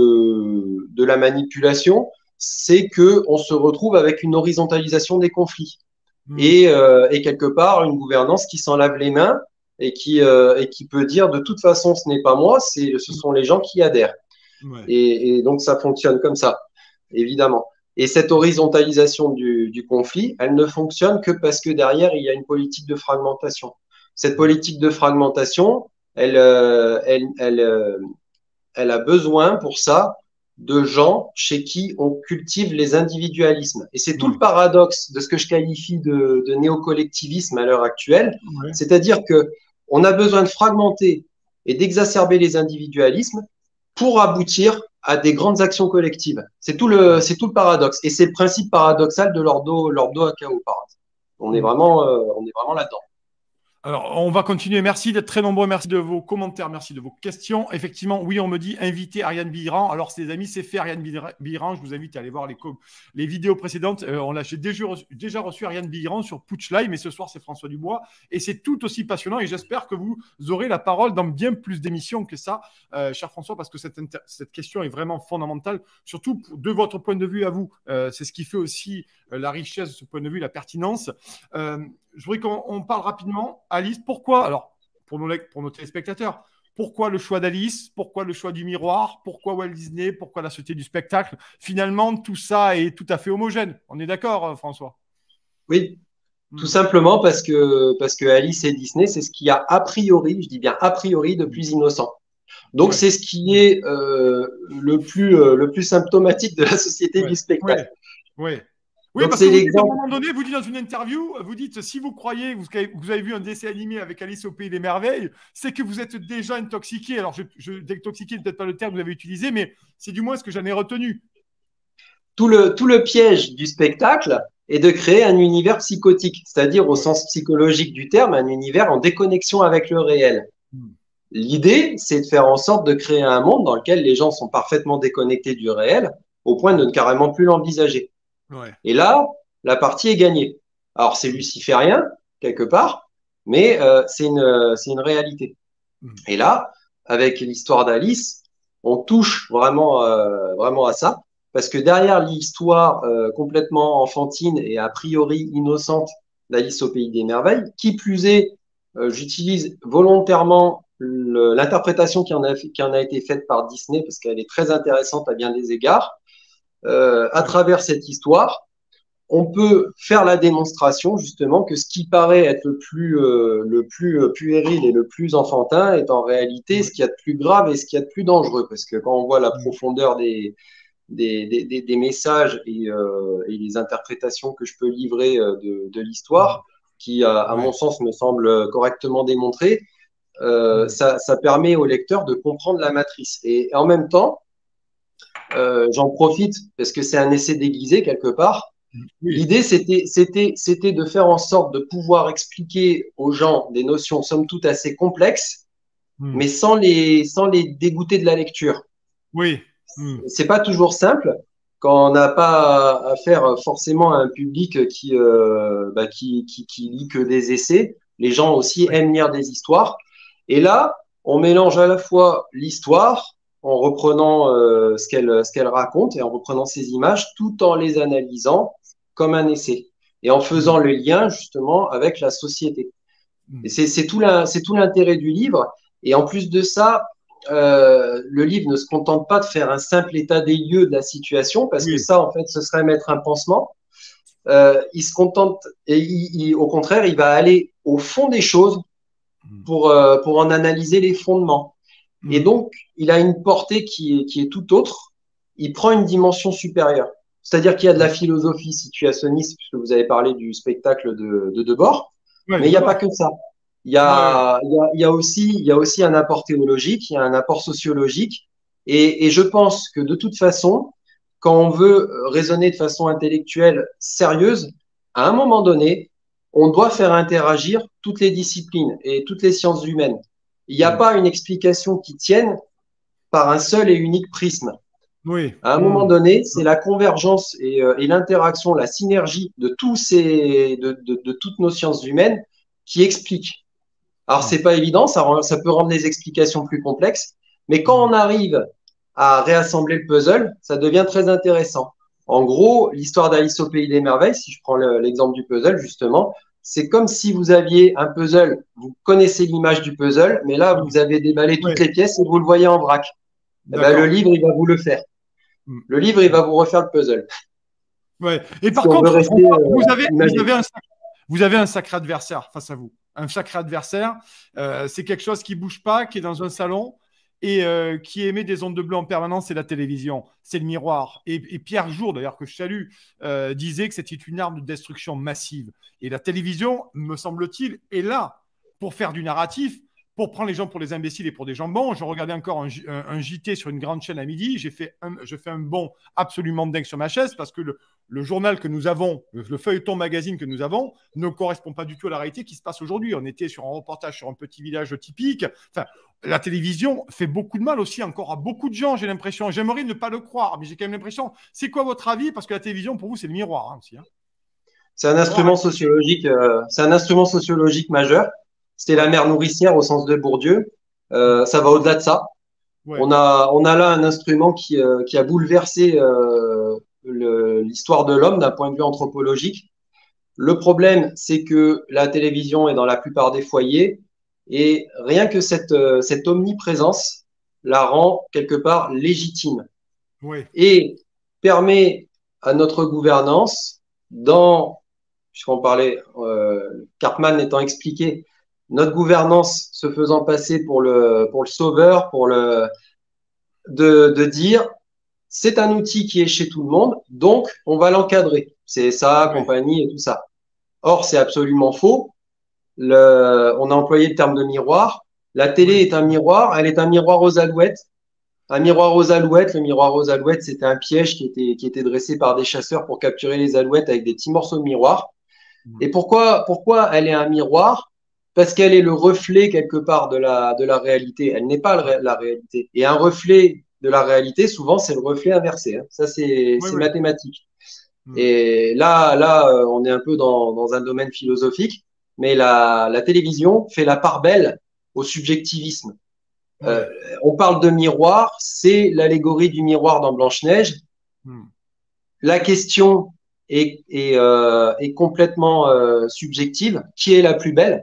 de, de la manipulation, c'est que on se retrouve avec une horizontalisation des conflits. Mmh. Et, euh, et quelque part, une gouvernance qui s'en lave les mains et qui, euh, et qui peut dire, de toute façon, ce n'est pas moi, c'est, ce sont les gens qui adhèrent. Ouais. Et, et donc, ça fonctionne comme ça, évidemment. Et cette horizontalisation du, du conflit, elle ne fonctionne que parce que derrière, il y a une politique de fragmentation. Cette politique de fragmentation, elle, euh, elle, elle, euh, elle a besoin pour ça de gens chez qui on cultive les individualismes. Et c'est tout le paradoxe de ce que je qualifie de, de néocollectivisme à l'heure actuelle. Ouais. C'est-à-dire que on a besoin de fragmenter et d'exacerber les individualismes pour aboutir à des grandes actions collectives. C'est tout le, c'est tout le paradoxe. Et c'est le principe paradoxal de l'ordo, l'ordo A K O, par exemple. On est vraiment, euh, on est vraiment là-dedans. Alors, on va continuer. Merci d'être très nombreux. Merci de vos commentaires. Merci de vos questions. Effectivement, oui, on me dit inviter Ariane Biran. Alors, les amis, c'est fait Ariane Biran. Je vous invite à aller voir les, les vidéos précédentes. Euh, on l'a déjà reçu, déjà reçu Ariane Biran sur Putsch Live, mais ce soir, c'est François Dubois. Et c'est tout aussi passionnant. Et j'espère que vous aurez la parole dans bien plus d'émissions que ça, euh, cher François, parce que cette, cette question est vraiment fondamentale, surtout de votre point de vue à vous. Euh, c'est ce qui fait aussi euh, la richesse de ce point de vue, la pertinence. Euh, Je voudrais qu'on parle rapidement. Alice, pourquoi, alors pour nos, pour nos téléspectateurs, Pourquoi le choix d'Alice? Pourquoi le choix du miroir? Pourquoi Walt Disney? Pourquoi la Société du spectacle? Finalement, tout ça est tout à fait homogène. On est d'accord, François? Oui, tout Hmm. simplement parce que, parce que Alice et Disney, c'est ce qu'il y a a priori, je dis bien a priori, de plus innocent. Donc, Ouais. c'est ce qui est euh, le, plus, euh, le plus symptomatique de la société Ouais. du spectacle. Ouais. Ouais. Oui, Donc, parce que c'est vous dites à un l'exemple. moment donné, vous dites dans une interview, vous dites si vous croyez, vous avez, vous avez vu un dessin animé avec Alice au Pays des Merveilles, c'est que vous êtes déjà intoxiqué. Alors, je, je, d'intoxiqué, peut-être pas le terme que vous avez utilisé, mais c'est du moins ce que j'en ai retenu. Tout le, tout le piège du spectacle est de créer un univers psychotique, c'est-à-dire au Ouais. sens psychologique du terme, un univers en déconnexion avec le réel. Hmm. L'idée, c'est de faire en sorte de créer un monde dans lequel les gens sont parfaitement déconnectés du réel, au point de ne carrément plus l'envisager. Ouais. Et là, la partie est gagnée. Alors, c'est luciférien, quelque part, mais euh, c'est une, c'est une réalité. Hmm. Et là, avec l'histoire d'Alice, on touche vraiment, euh, vraiment à ça, parce que derrière l'histoire euh, complètement enfantine et a priori innocente d'Alice au Pays des Merveilles, qui plus est, euh, j'utilise volontairement le- l'interprétation qui en, a, qui en a été faite par Disney, parce qu'elle est très intéressante à bien des égards. Euh, à Ouais. travers cette histoire, on peut faire la démonstration justement que ce qui paraît être le plus, euh, le plus euh, puéril et le plus enfantin est en réalité Ouais. ce qu'il y a de plus grave et ce qu'il y a de plus dangereux. Parce que quand on voit la Hmm. profondeur des, des, des, des messages et, euh, et, les interprétations que je peux livrer euh, de, de Hmm. l'histoire, qui à, à mon Ouais. sens me semble correctement démontrée, euh, Hmm. ça, ça permet au lecteur de comprendre la matrice. Et, et en même temps, euh, j'en profite parce que c'est un essai déguisé quelque part. Oui. L'idée, c'était, c'était, c'était de faire en sorte de pouvoir expliquer aux gens des notions, somme toute, assez complexes, Hmm. mais sans les, sans les dégoûter de la lecture. Oui. Hmm. C'est pas toujours simple quand on n'a pas affaire forcément à un public qui, euh, bah, qui, qui, qui lit que des essais. Les gens aussi Ouais. aiment lire des histoires. Et là, on mélange à la fois l'histoire en reprenant euh, ce qu'elle ce qu'elle raconte et en reprenant ses images, tout en les analysant comme un essai et en faisant Hmm. le lien justement avec la société. Et Hmm. c'est c'est tout la- c'est tout l'intérêt du livre. Et en plus de ça, euh, le livre ne se contente pas de faire un simple état des lieux de la situation, parce que Oui. ça, en fait, ce serait mettre un pansement. Euh, il se contente, et il, il- au contraire, il va aller au fond des choses Hmm. pour, euh, pour en analyser les fondements. Et Hmm. donc, il a une portée qui est, qui est tout autre. Il prend une dimension supérieure. C'est-à-dire qu'il y a de la philosophie situationniste, puisque vous avez parlé du spectacle de, de Debord, Ouais, mais de il n'y a pas devoir. que ça. Il y Ouais. a, il y a, il y a aussi, il y a aussi un apport théologique, il y a un apport sociologique. Et, et je pense que de toute façon, quand on veut raisonner de façon intellectuelle sérieuse, à un moment donné, on doit faire interagir toutes les disciplines et toutes les sciences humaines. Il n'y a Hmm. pas une explication qui tienne par un seul et unique prisme. Oui. À un moment Hmm. donné, c'est la convergence et, euh, et l'interaction, la synergie de, tous ces, de, de, de toutes nos sciences humaines qui explique. Alors, Hmm. c'est pas évident, ça, rend- ça peut rendre les explications plus complexes, mais quand Hmm. on arrive à réassembler le puzzle, ça devient très intéressant. En gros, l'histoire d'Alice au Pays des Merveilles, si je prends le- l'exemple du puzzle, justement, c'est comme si vous aviez un puzzle, vous connaissez l'image du puzzle, mais là, Oui. vous avez déballé toutes Ouais. les pièces et vous le voyez en vrac. Eh ben, le D'accord. livre, il va vous le faire. Hmm. Le livre, il Hmm. va vous refaire le puzzle. Ouais. Et Si par on veut contre, rester François, euh, vous avez, vous imagé. avez un, sac- vous avez un sacré adversaire face à vous. Un sacré adversaire, euh, c'est quelque chose qui bouge pas, qui est dans un salon et euh, qui émet des ondes de bleu en permanence, c'est la télévision, c'est le miroir. Et, et Pierre Jour, d'ailleurs, que je salue, euh, disait que c'était une arme de destruction massive. Et la télévision, me semble-t-il, est là pour faire du narratif, pour prendre les gens pour des imbéciles et pour des jambons. Je regardais encore un, un, un J T sur une grande chaîne à midi. J'ai fait un, je fais un bond absolument dingue sur ma chaise parce que le, le journal que nous avons, le, le feuilleton magazine que nous avons, ne correspond pas du tout à la réalité qui se passe aujourd'hui. On était sur un reportage sur un petit village typique. Enfin, la télévision fait beaucoup de mal aussi encore à beaucoup de gens, j'ai l'impression. J'aimerais ne pas le croire, mais j'ai quand même l'impression. C'est quoi votre avis? Parce que la télévision, pour vous, c'est le miroir hein, aussi. Hein. C'est un Miroir instrument accusé. sociologique, euh, c'est un instrument sociologique majeur. C'était la Ouais. mère nourricière au sens de Bourdieu. Euh, ça va au-delà de ça. Ouais. On a, on a là un instrument qui, euh, qui a bouleversé euh, le- l'histoire de l'homme d'un point de vue anthropologique. Le problème, c'est que la télévision est dans la plupart des foyers Et rien que cette, euh, cette omniprésence la rend quelque part légitime Oui. et permet à notre gouvernance, dans, puisqu'on parlait, euh, Cartman étant expliqué, notre gouvernance se faisant passer pour le, pour le sauveur, pour le, de, de dire, c'est un outil qui est chez tout le monde, donc on va l'encadrer. C'est ça, Oui. compagnie et tout ça. Or, c'est absolument faux. Le, on a employé le terme de miroir. La télé Oui. est un miroir, elle est un miroir aux alouettes. Un miroir aux alouettes, le miroir aux alouettes, c'était un piège qui était, qui était dressé par des chasseurs pour capturer les alouettes avec des petits morceaux de miroir. Et pourquoi, pourquoi elle est un miroir? Parce qu'elle est le reflet quelque part de la, de la réalité. Elle n'est pas le- la réalité. Et un reflet de la réalité, souvent, c'est le reflet inversé, hein. Ça, c'est, Oui, c'est oui. mathématique. Hmm. Et là, là, euh, on est un peu dans, dans un domaine philosophique, mais la, la télévision fait la part belle au subjectivisme. Euh, Oui. on parle de miroir, c'est l'allégorie du miroir dans Blanche-Neige. Hmm. La question est, est, euh, est complètement euh, subjective. Qui est la plus belle?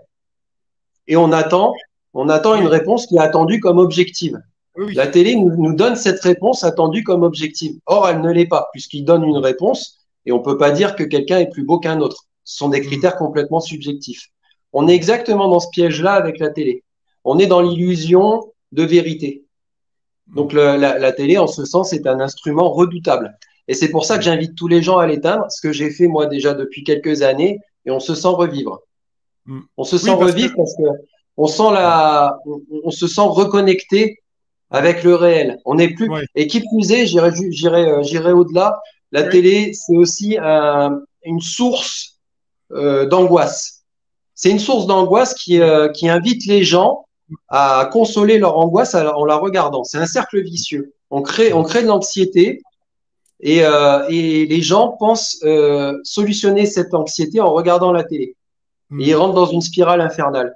Et on attend, on attend une Oui. réponse qui est attendue comme objective. Oui, La oui. télé nous, nous donne cette réponse attendue comme objective. Or, elle ne l'est pas, puisqu'il donne une réponse et on ne peut pas dire que quelqu'un est plus beau qu'un autre. Ce sont des Hmm. critères complètement subjectifs. On est Hmm. exactement dans ce piège-là avec la télé. On est dans l'illusion de vérité. Donc Hmm. le, la, la télé, en ce sens, est un instrument redoutable. Et c'est pour ça que Hmm. j'invite tous les gens à l'éteindre, ce que j'ai fait moi déjà depuis quelques années, et on se sent revivre. Hmm. On se sent Oui, parce que. revivre parce que on sent la, on, on se sent reconnecté Hmm. avec le réel. On n'est plus. Oui. Et qui plus est, j'irai, j'irai, euh, j'irai au-delà. La Oui. télé, c'est aussi un, une source euh, d'angoisse. C'est une source d'angoisse qui, Oui. euh, qui invite les gens à consoler leur angoisse en la regardant. C'est un cercle vicieux. On crée, on Hmm. crée de l'anxiété et, euh, et les gens pensent euh, solutionner cette anxiété en regardant la télé. Et ils Hmm. rentrent dans une spirale infernale.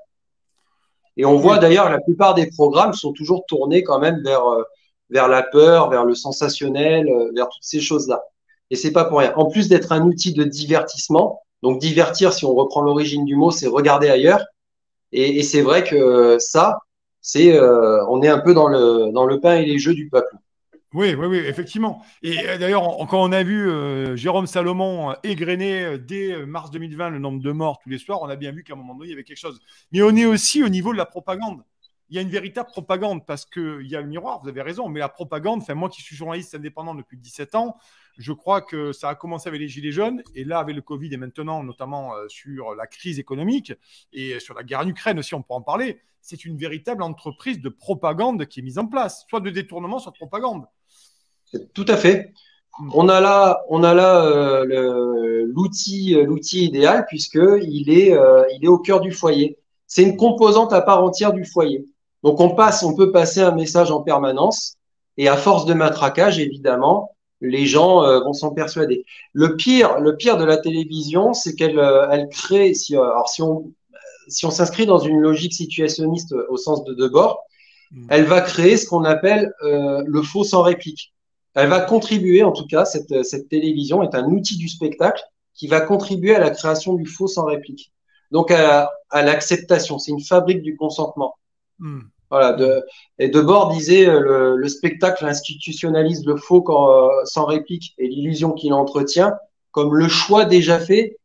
Et on voit Oui. d'ailleurs la plupart des programmes sont toujours tournés quand même vers, euh, vers la peur, vers le sensationnel, euh, vers toutes ces choses-là. Et c'est pas pour rien. En plus d'être un outil de divertissement, donc divertir, si on reprend l'origine du mot, c'est regarder ailleurs. Et, et c'est vrai que ça, c'est, euh, on est un peu dans le, dans le pain et les jeux du peuple. Oui, oui, oui, effectivement. Et euh, d'ailleurs, on- quand on a vu euh, Jérôme Salomon euh, égrener euh, dès euh, mars deux mille vingt le nombre de morts tous les soirs, on a bien vu qu'à un moment donné, il y avait quelque chose. Mais on est aussi au niveau de la propagande. Il y a une véritable propagande parce qu'il y a le miroir, vous avez raison, mais la propagande, enfin, moi qui suis journaliste indépendant depuis dix-sept ans, je crois que ça a commencé avec les Gilets jaunes et là, avec le Covid et maintenant, notamment euh, sur la crise économique et sur la guerre en Ukraine aussi, on peut en parler. C'est une véritable entreprise de propagande qui est mise en place, soit de détournement, soit de propagande. Tout à fait. Mm. On a là, on a là euh, le- l'outil, euh, l'outil idéal puisque il est, euh, il est au cœur du foyer. C'est une Mm. composante à part entière du foyer. Donc on passe, on peut passer un message en permanence et à force de matraquage, évidemment, les gens euh, vont s'en persuader. Le pire, le pire de la télévision, c'est qu'elle, euh, elle crée. Si, euh, alors si on, si on s'inscrit dans une logique situationniste au sens de Debord, Mm. elle va créer ce qu'on appelle euh, le faux sans réplique. Elle va contribuer, en tout cas, cette, cette télévision est un outil du spectacle qui va contribuer à la création du faux sans réplique. Donc à, à l'acceptation, c'est une fabrique du consentement. Mm. Voilà. Mm. De, et Debord disait euh, le, le spectacle institutionnalise le faux quand, euh, sans réplique et l'illusion qu'il entretient comme le choix déjà fait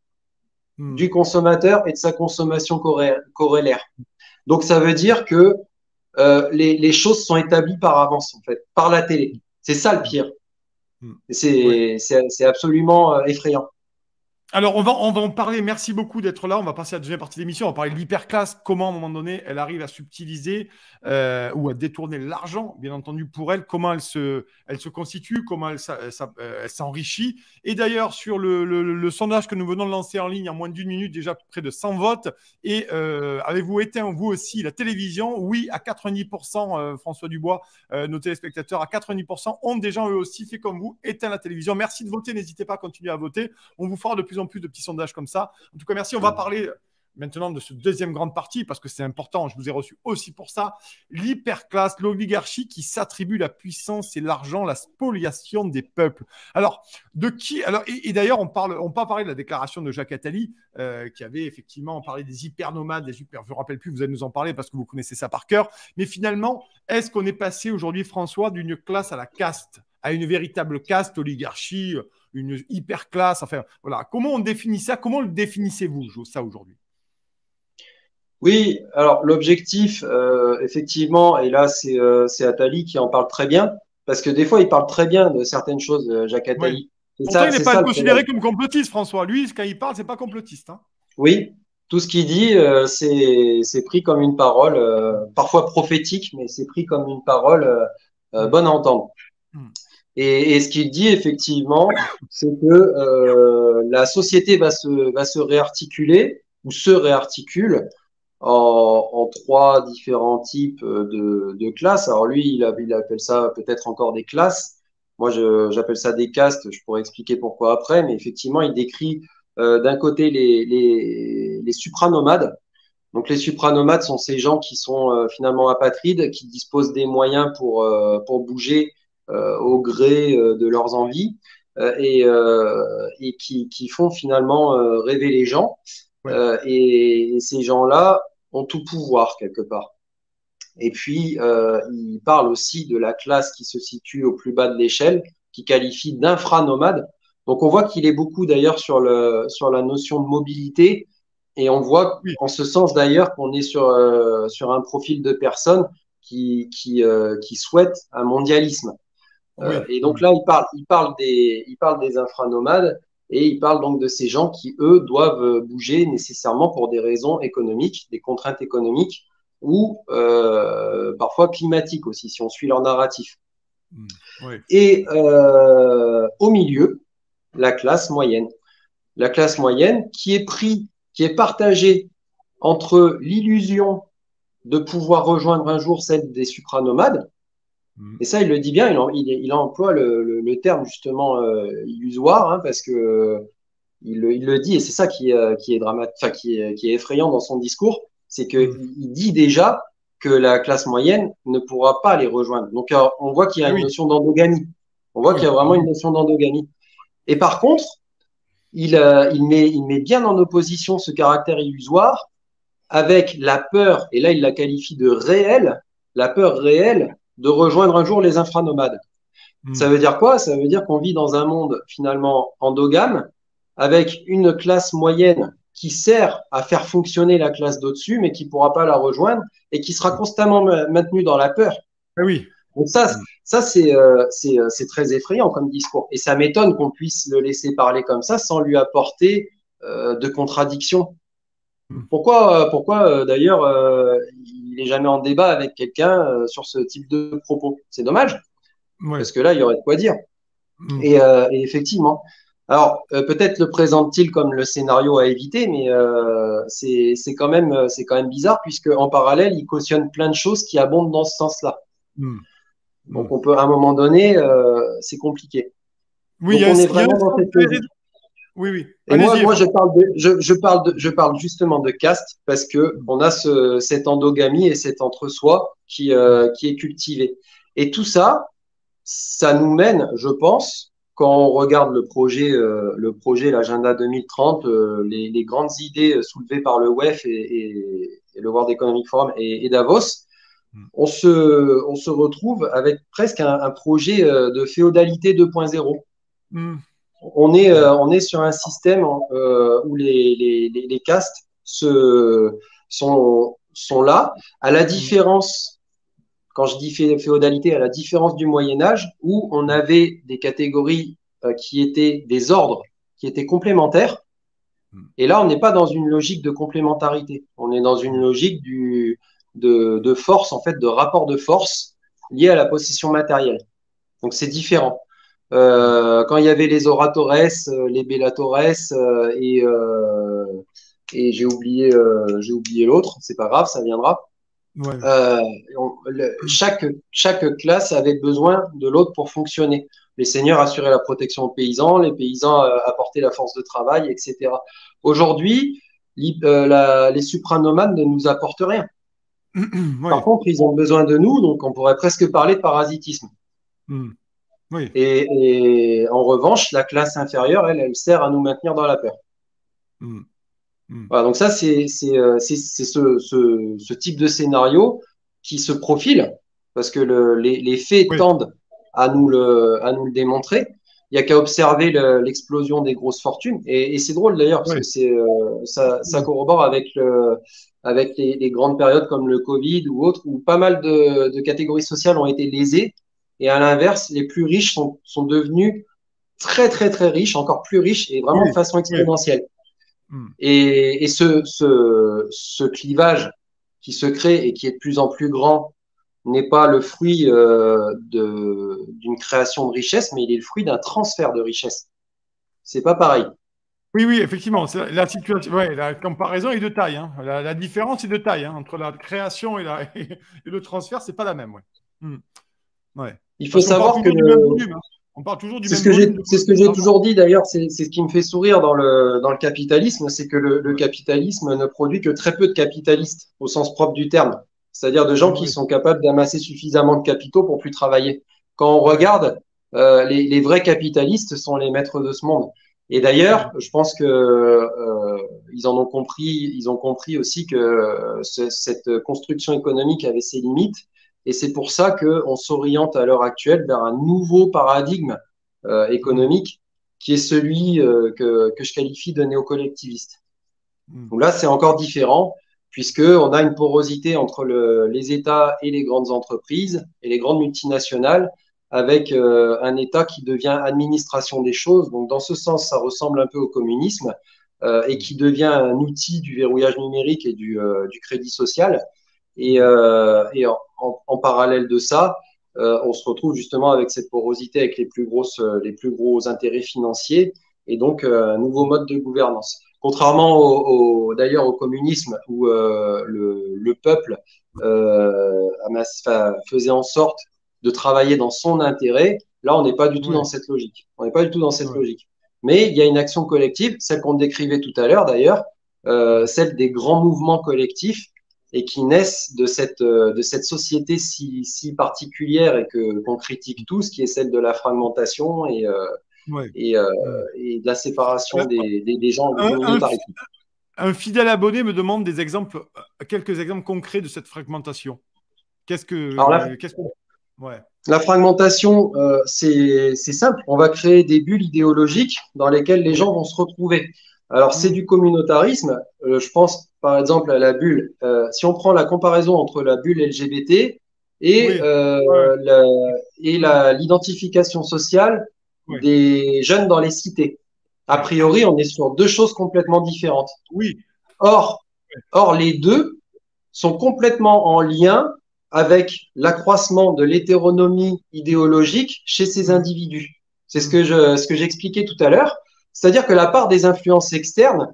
Mm. du consommateur et de sa consommation corrélaire. Donc ça veut dire que euh, les, les choses sont établies par avance, en fait, par la télé. C'est ça le Mm. pire. Mm. Ouais. C'est, c'est, c'est absolument euh, effrayant. Alors, on va, on va en parler. Merci beaucoup d'être là. On va passer à la deuxième partie de l'émission. On va parler de l'hyperclasse. Comment, à un moment donné, elle arrive à subtiliser euh, ou à détourner l'argent, bien entendu, pour elle. Comment elle se, elle se constitue, comment elle, ça- ça- euh, elle s'enrichit. Et d'ailleurs, sur le, le- le sondage que nous venons de lancer en ligne en moins d'une minute, déjà près de cent votes. Et euh, avez-vous éteint, vous aussi, la télévision? Oui, à quatre-vingt-dix pour cent, euh, François Dubois, euh, nos téléspectateurs, à quatre-vingt-dix pour cent ont déjà, eux aussi, fait comme vous, éteint la télévision. Merci de voter. N'hésitez pas à continuer à voter. On vous fera de plus en plus de petits sondages comme ça. En tout cas, merci. On va parler maintenant de ce deuxième grande partie, parce que c'est important, je vous ai reçu aussi pour ça, l'hyperclasse, l'oligarchie qui s'attribue la puissance et l'argent, la spoliation des peuples. Alors, de qui alors, Et, et d'ailleurs, on parle, on peut parler de la déclaration de Jacques Attali, euh, qui avait effectivement parlé des hypernomades, des hyper, je ne me rappelle plus, vous allez nous en parler parce que vous connaissez ça par cœur, mais finalement, est-ce qu'on est passé aujourd'hui, François, d'une classe à la caste, à une véritable caste, oligarchie, une hyperclasse, enfin, voilà. Comment on définit ça? Comment le définissez-vous, ça, aujourd'hui? Oui, alors l'objectif, euh, effectivement, et là c'est euh, c'est Attali qui en parle très bien, parce que des fois il parle très bien de certaines choses, euh, Jacques Oui. Attali. C'est Pourtant, ça, il n'est c'est pas ça le considéré problème. comme complotiste, François. Lui, quand il parle, c'est pas complotiste. Hein. Oui, tout ce qu'il dit, euh, c'est c'est pris comme une parole, euh, parfois prophétique, mais c'est pris comme une parole euh, euh, Mm. bonne à entendre. Mm. Et, et ce qu'il dit effectivement, c'est que euh, la société va se va se réarticuler ou se réarticule en, en trois différents types de, de classes. Alors lui, il, a, il appelle ça peut-être encore des classes. Moi, je, j'appelle ça des castes. Je pourrais expliquer pourquoi après, mais effectivement, il décrit euh, d'un côté les, les, les supranomades. Donc les supranomades sont ces gens qui sont euh, finalement apatrides, qui disposent des moyens pour, euh, pour bouger euh, au gré euh, de leurs envies euh, et, euh, et qui, qui font finalement euh, rêver les gens. Oui. Euh, et, et ces gens-là ont tout pouvoir quelque part. Et puis, euh, il parle aussi de la classe qui se situe au plus bas de l'échelle, qui qualifie d'infranomade. Donc, on voit qu'il est beaucoup d'ailleurs sur, le, sur la notion de mobilité. Et on voit Oui. en ce sens d'ailleurs qu'on est sur, euh, sur un profil de personnes qui, qui, euh, qui souhaitent un mondialisme. Euh, Oui. et donc Mm. là, il parle, il parle des, il parle des infranomades et il parle donc de ces gens qui, eux, doivent bouger nécessairement pour des raisons économiques, des contraintes économiques ou euh, parfois climatiques aussi, si on suit leur narratif. Mm. Oui. Et euh, au milieu, la classe moyenne. La classe moyenne qui est pris, qui est partagée entre l'illusion de pouvoir rejoindre un jour celle des supranomades. Mm. Et ça, il le dit bien, il, en, il, il emploie le, le, le terme justement euh, illusoire, hein, parce que euh, il, il le dit, et c'est ça qui, euh, qui est dramatique, enfin, qui est, qui est effrayant dans son discours, c'est qu'il Mm. il dit déjà que la classe moyenne ne pourra pas les rejoindre. Donc, euh, on voit qu'il y a Eh une oui. notion d'endogamie. On voit qu'il y Oui. a Ah vraiment une oui. notion d'endogamie. Et par contre, il, euh, il, met, il met bien en opposition ce caractère illusoire avec la peur, et là il la qualifie de réelle, la peur réelle de rejoindre un jour les infranomades. Ça Mm. veut dire quoi? Ça veut dire qu'on vit dans un monde finalement endogame, avec une classe moyenne qui sert à faire fonctionner la classe d'au-dessus, mais qui ne pourra pas la rejoindre et qui sera constamment maintenue dans la peur. Eh oui. Donc ça, Mm. ça c'est euh, c'est c'est très effrayant comme discours. Et ça m'étonne qu'on puisse le laisser parler comme ça sans lui apporter euh, de contradiction. Mm. Pourquoi, pourquoi euh, d'ailleurs, euh, il n'est jamais en débat avec quelqu'un euh, sur ce type de propos? C'est dommage, Oui. parce que là, il y aurait de quoi dire. Mm. Et, euh, et effectivement, alors euh, peut-être le présente-t-il comme le scénario à éviter, mais euh, c'est c'est quand même c'est quand même bizarre puisque en parallèle, il cautionne plein de choses qui abondent dans ce sens-là. Mm. Donc Mm. on peut à un moment donné, euh, c'est compliqué. Oui, il y Donc a un, on est il y a un vraiment dans sens cette de- logique. Oui, oui. Et moi, Allez-y, moi, je François. parle de, je, je parle de, je parle justement de caste parce que Mm. on a ce, cette endogamie et cet entre-soi qui, Mm. euh, qui est cultivé. Et tout ça, ça nous mène, je pense, quand on regarde le projet, euh, le projet, l'agenda deux mille trente, euh, les, les grandes idées soulevées par le W E F et, et, et le World Economic Forum et, et Davos, Mm. on se, on se retrouve avec presque un, un projet euh, de féodalité deux point zéro. Mm. On est, Mm. euh, on est sur un système euh, où les, les, les, les castes se, sont, sont là, à la Mm. différence, quand je dis fé- féodalité, à la différence du Moyen Âge, où on avait des catégories euh, qui étaient des ordres, qui étaient complémentaires. Mm. Et là, on n'est pas dans une logique de complémentarité. On est dans une Mm. logique du, de, de force, en fait, de rapport de force lié à la possession matérielle. Donc, c'est différent. Mm. Euh, quand il y avait les oratores, euh, les bellatores euh, et, euh, et j'ai oublié, euh, j'ai oublié l'autre, c'est pas grave, ça viendra. Ouais. Euh, on- le- Mm. chaque, chaque classe avait besoin de l'autre pour fonctionner. Les seigneurs assuraient la protection aux paysans, les paysans euh, apportaient la force de travail, et cetera. Aujourd'hui, euh, la, les supranomades ne nous apportent rien. Oui. Par contre, ils ont besoin de nous, donc on pourrait presque parler de parasitisme. Mm. Oui. Et, et en revanche, la classe inférieure, elle, elle sert à nous maintenir dans la peur. Mm. Mm. Voilà, donc ça, c'est c'est euh, c'est c'est ce, ce, ce type de scénario qui se profile, parce que le, les, les faits Oui. tendent à nous le, à nous le démontrer. Il y a qu'à observer le- l'explosion des grosses fortunes. Et, et c'est drôle d'ailleurs, parce que Oui. c'est euh, ça, ça Mm. corrobore avec, le, avec les, les grandes périodes comme le Covid ou autres, où pas mal de, de catégories sociales ont été lésées. Et à l'inverse, les plus riches sont, sont devenus très, très, très riches, encore plus riches, et vraiment de Oui. façon Oui. exponentielle. Mm. Et, et ce, ce, ce clivage qui se crée et qui est de plus en plus grand n'est pas le fruit euh, de, d'une création de richesse, mais il est le fruit d'un transfert de richesse. C'est pas pareil. Oui, oui, effectivement. c'est La, situation, ouais, la comparaison est de taille. Hein. La, la différence est de taille hein, entre la création et, la, et le transfert, c'est pas la même. Ouais. Mm. Ouais. Il faut Parce qu'on parle savoir que toujours du même le, volume. Hein. On parle toujours du c'est ce même que j'ai, volume de c'est ce que j'ai d'argent. toujours dit d'ailleurs, c'est, c'est ce qui me fait sourire dans le, dans le capitalisme, c'est que le, le Ouais. capitalisme ne produit que très peu de capitalistes au sens propre du terme. C'est-à-dire de gens qui Oui. sont capables d'amasser suffisamment de capitaux pour plus travailler. Quand on Ouais. regarde, euh, les, les vrais capitalistes sont les maîtres de ce monde. Et d'ailleurs, Mm. je pense que euh, ils en ont compris, ils ont compris aussi que euh, ce- cette construction économique avait ses limites. Et c'est pour ça qu'on s'oriente à l'heure actuelle vers un nouveau paradigme euh, Mm. économique qui est celui euh, que, que je qualifie de néocollectiviste. Mm. Donc là, c'est encore différent puisque on a une porosité entre le, les États et les grandes entreprises et les grandes multinationales avec euh, un État qui devient administration des choses. Donc dans ce sens, ça ressemble un peu au communisme euh, et qui devient un outil du verrouillage numérique et du, euh, du crédit social. Et, Mm. euh, et en, en, en, parallèle de ça, euh, on se retrouve justement avec cette porosité, avec les plus grosses, les plus gros intérêts financiers, et donc euh, un nouveau mode de gouvernance. Contrairement au, au, d'ailleurs au communisme où euh, le, le peuple euh, faisait en sorte de travailler dans son intérêt, là on n'est pas du tout dans Ouais. cette logique. On n'est pas du tout dans cette Ouais. logique. Mais il y a une action collective, celle qu'on décrivait tout à l'heure d'ailleurs, euh, celle des grands mouvements collectifs et qui naissent de cette, de cette société si, si particulière et que qu'on critique tous, qui est celle de la fragmentation et, euh, Ouais. et, euh, Mm. et de la séparation Euh, des, des, des gens, du Un, un, fi- communautarisme. un fidèle abonné me demande des exemples, euh, quelques exemples concrets de cette fragmentation. Qu'est-ce Alors la, que, qu'est-ce que... Ouais. la fragmentation, euh, c'est simple. On va créer des bulles idéologiques dans lesquelles les Oui. gens vont se retrouver. Alors c'est Mm. du communautarisme. Euh, je pense par exemple à la bulle. Euh, si on prend la comparaison entre la bulle L G B T et Oui. Ouais. euh, la, et la l'identification sociale Ouais. des jeunes dans les cités. A Ouais. priori, on est sur deux choses complètement différentes. Oui. Or, or les deux sont complètement en lien avec l'accroissement de l'hétéronomie idéologique chez ces Mm. individus. C'est ce Mm. que je, ce que j'expliquais tout à l'heure. C'est-à-dire que la part des influences externes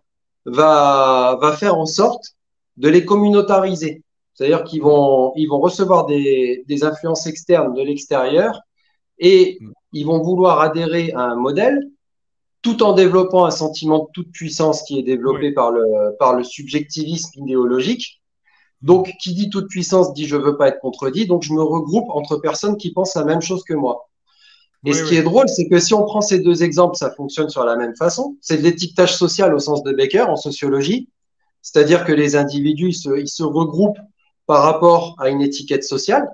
va, va faire en sorte de les communautariser. C'est-à-dire qu'ils Mm. vont, ils vont recevoir des, des influences externes de l'extérieur et Mm. ils vont vouloir adhérer à un modèle tout en développant un sentiment de toute puissance qui est Ouais. développé par le, par le subjectivisme idéologique. Mm. Donc, qui dit toute puissance dit je veux pas être contredit, donc je me regroupe entre personnes qui pensent la même chose que moi. Et Ouais, ce qui est ouais. drôle, c'est que si on prend ces deux exemples, ça fonctionne sur la même façon. C'est de l'étiquetage social au sens de Becker en sociologie, c'est-à-dire que les individus ils se, ils se regroupent par rapport à une étiquette sociale.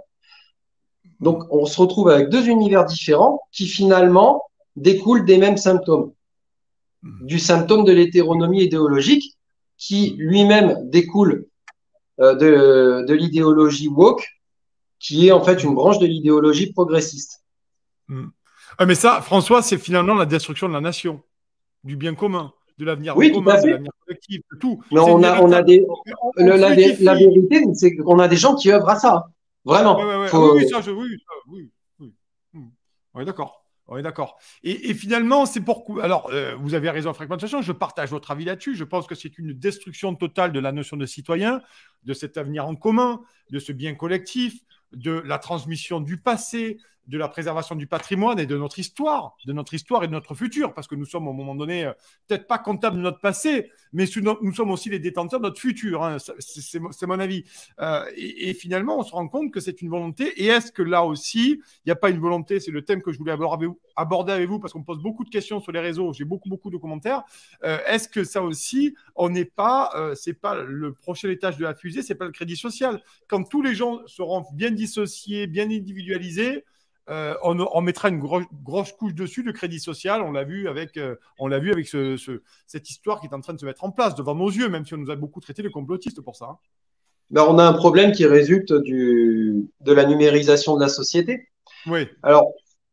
Mm. Donc, on se retrouve avec deux univers différents qui finalement découlent des mêmes symptômes. Mm. Du symptôme de l'hétéronomie idéologique qui Mm. lui-même découle euh, de, de l'idéologie woke, qui est en fait une Mm. branche de l'idéologie progressiste. Mm. Ah, mais ça, François, c'est finalement la destruction de la nation, du bien commun, de l'avenir en Oui, tout commun, à de fait. l'avenir collectif, de tout. Mais C'est une on a, on a véritable. des, On, on le, la, la fluidifie. vérité, c'est qu'on a des gens qui œuvrent à ça. Ouais, Vraiment. ouais, ouais. Ah oui, oui, Faut, ça, je, oui, ça, oui, oui. Mm. On est d'accord. On est d'accord. Et, et finalement, c'est pourquoi. Alors, euh, vous avez raison, fragmentation. Je partage votre avis là-dessus. Je pense que c'est une destruction totale de la notion de citoyen, de cet avenir en commun, de ce bien collectif, de la transmission du passé, de la préservation du patrimoine et de notre histoire, de notre histoire et de notre futur, parce que nous sommes, à un moment donné, euh, peut-être pas comptables de notre passé, mais nous sommes aussi les détenteurs de notre futur. Hein, c'est mon avis. Euh, et, et finalement, on se rend compte que c'est une volonté. Et est-ce que là aussi, il n'y a pas une volonté? C'est le thème que je voulais aborder avec vous, parce qu'on me pose beaucoup de questions sur les réseaux. J'ai beaucoup, beaucoup de commentaires. Euh, est-ce que ça aussi, on n'est pas, euh, c'est pas le prochain étage de la fusée, c'est pas le crédit social. Quand tous les gens seront bien dissociés, bien individualisés, euh, on, on mettra une grosse, grosse couche dessus de crédit social. On l'a vu avec, euh, on l'a vu avec ce, ce, cette histoire qui est en train de se mettre en place devant nos yeux, même si on nous a beaucoup traité de complotistes pour ça. Hein. Ben, on a un problème qui résulte du, de la numérisation de la société. Oui. Alors,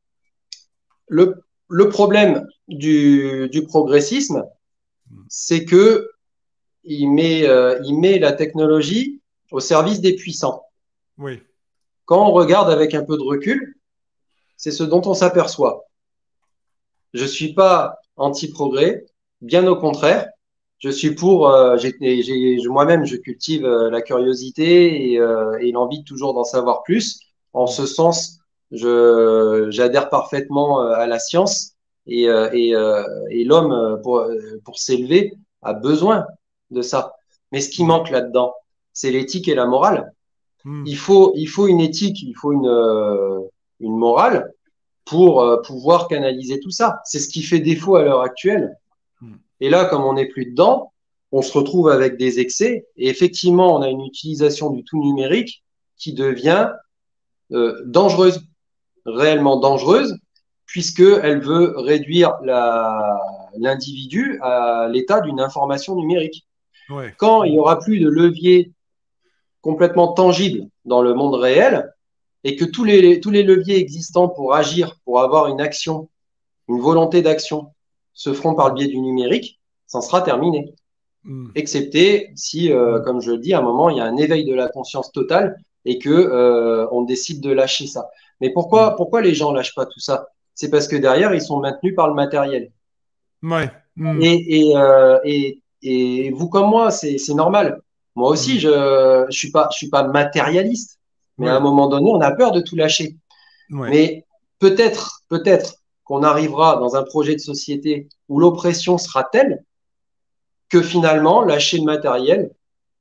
le, le problème du, du progressisme, c'est que il met, euh, il met la technologie au service des puissants. Oui. Quand on regarde avec un peu de recul, c'est ce dont on s'aperçoit. Je suis pas anti-progrès, bien au contraire. Je suis pour, euh, moi-même, je cultive euh, la curiosité et, euh, et l'envie de toujours d'en savoir plus. En ce sens, je, j'adhère parfaitement euh, à la science et, euh, et, euh, et l'homme, pour, pour s'élever, a besoin de ça. Mais ce qui manque là-dedans, c'est l'éthique et la morale. Mm. Il faut, il faut une éthique, il faut une, euh, une morale pour euh, pouvoir canaliser tout ça. C'est ce qui fait défaut à l'heure actuelle. Mm. Et là, comme on n'est plus dedans, on se retrouve avec des excès. Et effectivement, on a une utilisation du tout numérique qui devient euh, dangereuse, réellement dangereuse, puisqu'elle veut réduire l'individu à l'état d'une information numérique. Ouais. Quand il n'y aura plus de levier complètement tangible dans le monde réel et que tous les, tous les leviers existants pour agir, pour avoir une action, une volonté d'action, se feront par le biais du numérique, ça sera terminé. Mmh. Excepté si, euh, comme je le dis, à un moment, il y a un éveil de la conscience totale et que euh, on décide de lâcher ça. Mais pourquoi, mmh. pourquoi les gens lâchent pas tout ça? C'est parce que derrière, ils sont maintenus par le matériel. Ouais. Mmh. Et, et, euh, et, et vous comme moi, c'est normal. Moi aussi, mmh. je je suis pas je suis pas matérialiste, mais ouais. à un moment donné, on a peur de tout lâcher. Ouais. Mais peut-être peut-être qu'on arrivera dans un projet de société où l'oppression sera telle que finalement, lâcher le matériel,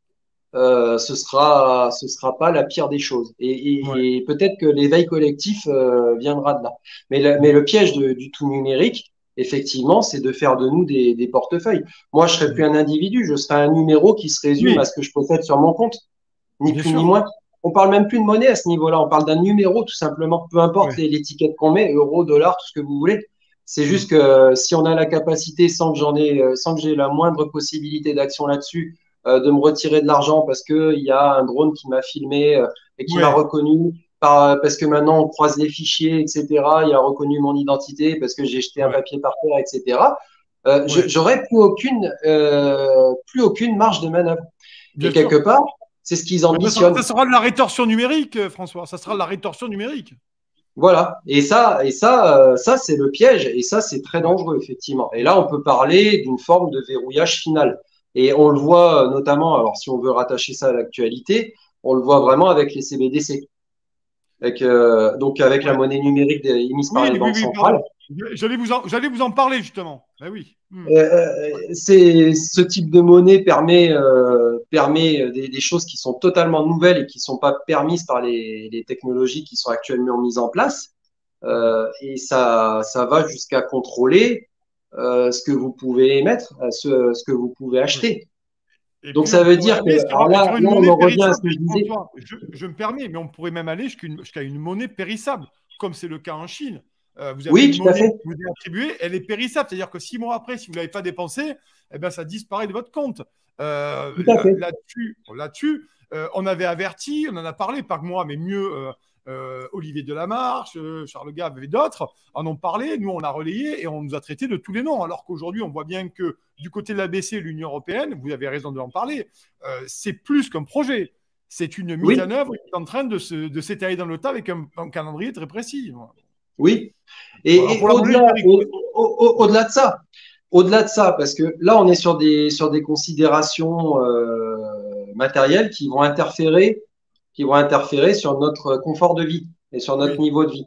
euh, ce sera ce sera pas la pire des choses. Et, et, ouais. et peut-être que l'éveil collectif euh, viendra de là. Mais le, mais le piège de, du tout numérique, effectivement, c'est de faire de nous des, des portefeuilles. Moi, je serais plus un individu, je serais un numéro qui se résume oui. à ce que je possède sur mon compte, ni Bien plus sûr. ni moins. On parle même plus de monnaie à ce niveau-là, on parle d'un numéro tout simplement, peu importe ouais. l'étiquette qu'on met, euro, dollar, tout ce que vous voulez. C'est juste que si on a la capacité, sans que j'en ai, sans que j'ai la moindre possibilité d'action là-dessus, euh, de me retirer de l'argent parce que il y a un drone qui m'a filmé euh, et qui ouais. m'a reconnu, par, parce que maintenant on croise les fichiers, et cetera. Il a reconnu mon identité parce que j'ai jeté ouais. un papier par terre, et cetera. Euh, ouais. J'aurais plus aucune, euh, plus aucune marge de manœuvre. Bien et sûr. quelque part, c'est ce qu'ils ambitionnent. Ça sera de la rétorsion numérique, François. Ça sera de la rétorsion numérique. Voilà. Et ça, et ça, euh, ça c'est le piège. Et ça, c'est très dangereux, effectivement. Et là, on peut parler d'une forme de verrouillage final. Et on le voit notamment, alors si on veut rattacher ça à l'actualité, on le voit vraiment avec les C B D C. Avec, euh, donc avec ouais. la monnaie numérique émise par oui, les banques oui, oui, centrales. J'allais vous, en, vous en parler justement. Ben oui. Hmm. Euh, c'est, ce type de monnaie permet, euh, permet des, des choses qui sont totalement nouvelles et qui ne sont pas permises par les, les technologies qui sont actuellement mises en place. Euh, et ça, ça va jusqu'à contrôler euh, ce que vous pouvez émettre, ce, ce que vous pouvez acheter. Et donc ça veut dire que sur, là, sur une là monnaie on en revient à ce que je disais. Je, je me permets, mais on pourrait même aller jusqu'à une, jusqu'à une monnaie périssable, comme c'est le cas en Chine. Euh, vous avez oui, une tout monnaie à fait. que vous avez attribuée, elle est périssable, c'est-à-dire que six mois après, si vous ne l'avez pas dépensée, eh ben, ça disparaît de votre compte. Euh, Là-dessus, là euh, on avait averti, on en a parlé, pas que moi, mais mieux euh, euh, Olivier Delamarche, euh, Charles Gave et d'autres en ont parlé. Nous, on a relayé et on nous a traité de tous les noms. Alors qu'aujourd'hui, on voit bien que du côté de l'A B C, l'Union européenne, vous avez raison de en parler, euh, c'est plus qu'un projet. C'est une mise oui. en œuvre qui est en train de, se, de s'étaler dans le temps avec un, un calendrier très précis. Oui. Et, et au-delà, au, au, au-delà de ça, au-delà de ça, parce que là, on est sur des, sur des considérations euh, matérielles qui vont interférer, qui vont interférer sur notre confort de vie et sur notre oui. niveau de vie.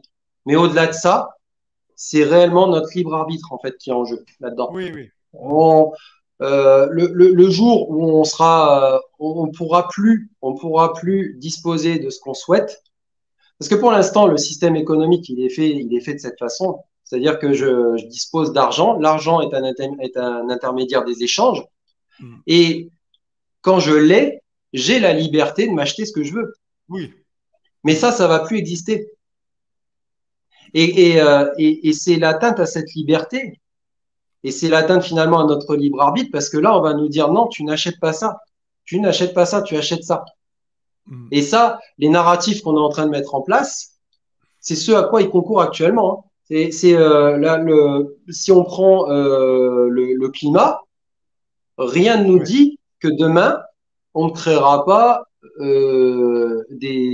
Mais au-delà de ça, c'est réellement notre libre arbitre en fait qui est en jeu là-dedans. Oui, oui. On, euh, le, le, le jour où on sera, euh, on, on pourra plus, on pourra plus disposer de ce qu'on souhaite, parce que pour l'instant le système économique il est fait, il est fait de cette façon, c'est-à-dire que je, je dispose d'argent, l'argent est un, est un intermédiaire des échanges, Mm. et quand je l'ai, j'ai la liberté de m'acheter ce que je veux. Oui. Mais ça, ça va plus exister. Et, et, euh, et, et c'est l'atteinte à cette liberté. Et c'est l'atteinte finalement à notre libre arbitre parce que là, on va nous dire non, tu n'achètes pas ça. Tu n'achètes pas ça, tu achètes ça. Mm. Et ça, les narratifs qu'on est en train de mettre en place, c'est ce à quoi ils concourent actuellement. Hein. C'est, c'est euh, là, le, si on prend euh, le, le climat, rien ne nous Ouais. dit que demain, on ne créera pas euh,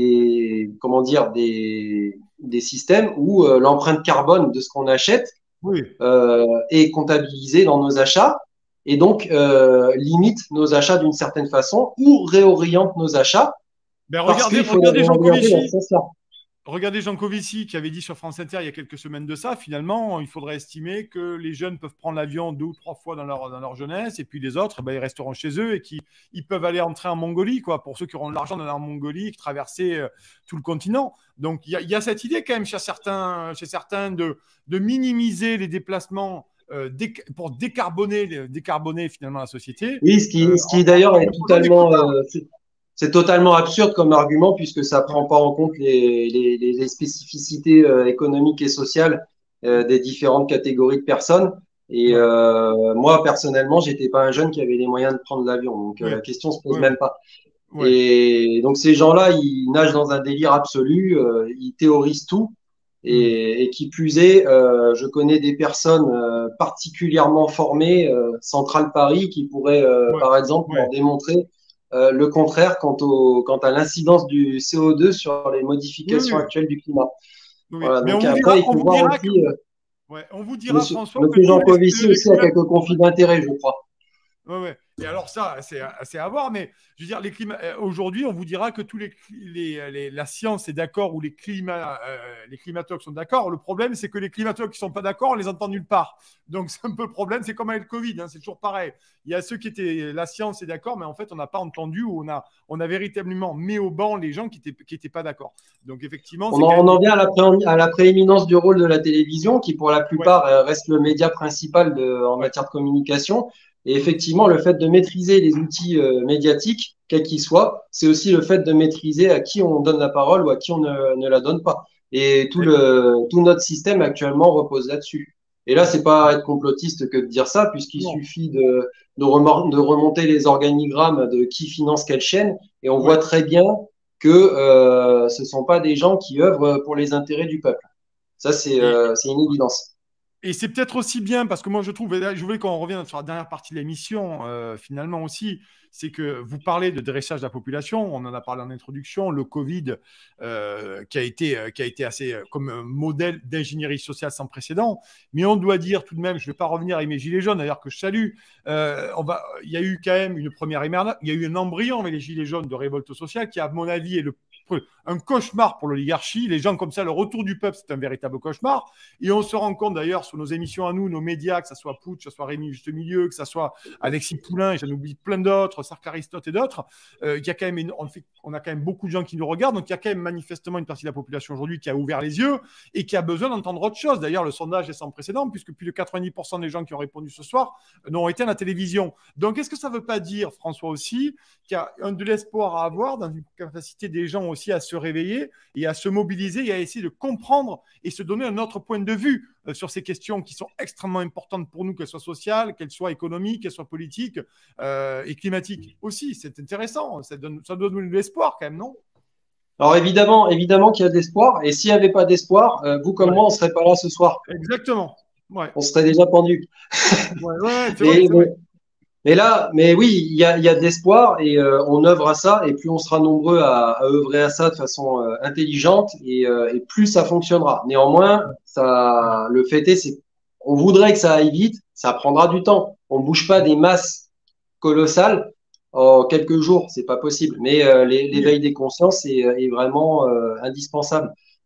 des, comment dire, des, des systèmes où euh, l'empreinte carbone de ce qu'on achète Oui. euh, est comptabilisée dans nos achats et donc euh, limite nos achats d'une certaine façon ou réoriente nos achats Ben parce regardez, qu'il faut les regardez Jean réorienter dans ce Covici. sens-là. Regardez Jean Covici qui avait dit sur France Inter il y a quelques semaines de ça, finalement, il faudrait estimer que les jeunes peuvent prendre l'avion deux ou trois fois dans leur, dans leur jeunesse, et puis les autres, eh ben, ils resteront chez eux et qui ils peuvent aller entrer en Mongolie, quoi, pour ceux qui auront de l'argent d'aller en Mongolie, qui traverser euh, tout le continent. Donc il y, y, a cette idée quand même chez certains, chez certains de, de minimiser les déplacements euh, dé, pour décarboner, décarboner finalement la société. Oui, ce qui, Euh, ce en, qui d'ailleurs en est imposant des totalement, quotas. euh, c'est totalement absurde comme argument puisque ça Ouais. prend pas en compte les, les, les spécificités euh, économiques et sociales euh, des différentes catégories de personnes. Et Ouais. euh, moi, personnellement, j'étais pas un jeune qui avait les moyens de prendre l'avion, donc euh, Oui. la question se pose Oui, oui. même pas. Ouais. Et donc ces gens-là, ils nagent dans un délire absolu, euh, ils théorisent tout. Mm. Et, et qui plus est, euh, je connais des personnes euh, particulièrement formées, euh, Centrale Paris, qui pourraient, euh, Ouais. par exemple, leur Ouais. démontrer euh, le contraire quant, au, quant à l'incidence du C O deux sur les Oui, modifications oui. actuelles du climat. Oui. Voilà, Mais on donc vous après, dira, il on faut vous voir dira que, aussi, euh, ouais, on vous dira, monsieur, François, que monsieur tous les, Jancovici les aussi a quelques climato- conflits d'intérêts, je crois. Ouais, ouais. Et alors ça, c'est c'est à voir, mais je veux dire, les climat... euh, aujourd'hui, on vous dira que tous les, les, les- la science est d'accord ou les, climat, euh, les climatologues sont d'accord. Le problème, c'est que les climatologues qui sont pas d'accord, on les entend nulle part. Donc c'est un peu le problème. C'est comme avec le Covid, hein, c'est toujours pareil. Il y a ceux qui étaient, la science est d'accord, mais en fait, on n'a pas entendu ou on a, on a véritablement mis au banc les gens qui étaient, qui étaient pas d'accord. Donc effectivement, On c'est en, quand on même en des... vient à la, pré- à la prééminence du rôle de la télévision, qui pour la Ouais. plupart euh, reste le média principal de, en Ouais. matière de communication. Et Mm. effectivement, le fait de maîtriser les outils euh, médiatiques, quels qu'ils soient, c'est aussi le fait de maîtriser à qui on donne la parole ou à qui on ne, ne la donne pas. Et tout, Et- le, tout notre système actuellement repose là-dessus. Et là, c'est pas être complotiste que de dire ça, puisqu'il Non. suffit de, de, remor- de remonter les organigrammes de qui finance quelle chaîne, et on voit Ouais. très bien que euh, ce ne sont pas des gens qui œuvrent pour les intérêts du peuple. Ça, c'est Et, euh, c'est une évidence. Et c'est peut-être aussi bien, parce que moi je trouve, et là, je voulais qu'on revienne sur la dernière partie de l'émission, euh, finalement aussi, c'est que vous parlez de dressage de la population, on en a parlé en introduction, le Covid euh, qui, a été, euh, qui a été assez euh, comme un modèle d'ingénierie sociale sans précédent, mais on doit dire tout de même, je ne vais pas revenir avec mes gilets jaunes, d'ailleurs que je salue, euh, on va, il y a eu quand même une première émergence, il y a eu un embryon avec les gilets jaunes de révolte sociale qui, à mon avis, est le un cauchemar pour l'oligarchie. Les gens comme ça, le retour du peuple, c'est un véritable cauchemar. Et on se rend compte d'ailleurs sur nos émissions à nous, nos médias, que ce soit Pout, que ce soit Rémi Juste Milieu, que ce soit Alexis Poulain, et j'en oublie plein d'autres, Sark Aristote et d'autres, euh, il y a quand même une, on, fait, on a quand même beaucoup de gens qui nous regardent. Donc il y a quand même manifestement une partie de la population aujourd'hui qui a ouvert les yeux et qui a besoin d'entendre autre chose. D'ailleurs, le sondage est sans précédent puisque plus de quatre-vingt-dix pour cent des gens qui ont répondu ce soir n'ont été à la télévision. Donc est-ce que ça ne veut pas dire, François aussi, qu'il y a un de l'espoir à avoir dans une capacité des gens aussi à se réveiller et à se mobiliser et à essayer de comprendre et se donner un autre point de vue euh, sur ces questions qui sont extrêmement importantes pour nous, qu'elles soient sociales, qu'elles soient économiques, qu'elles soient politiques euh, et climatiques aussi. C'est intéressant, ça donne, ça donne de l'espoir quand même, non? Alors évidemment, évidemment qu'il y a de l'espoir. Et s'il n'y avait pas d'espoir, euh, vous comme Ouais, moi, on ne serait pas là ce soir. exactement. Ouais, On serait déjà pendu. ouais, ouais, c'est vrai, Mais, c'est mais, vrai. mais là, mais oui, il y a, il y a de l'espoir et euh, on œuvre à ça. Et plus on sera nombreux à, à œuvrer à ça de façon euh, intelligente et, euh, et plus ça fonctionnera. Néanmoins, ça, le fait est, c'est on voudrait que ça aille vite, ça prendra du temps. On ne bouge pas des masses colossales en quelques jours, c'est pas possible. Mais euh, l'é- Oui, l'éveil des consciences est, est vraiment euh, indispensable.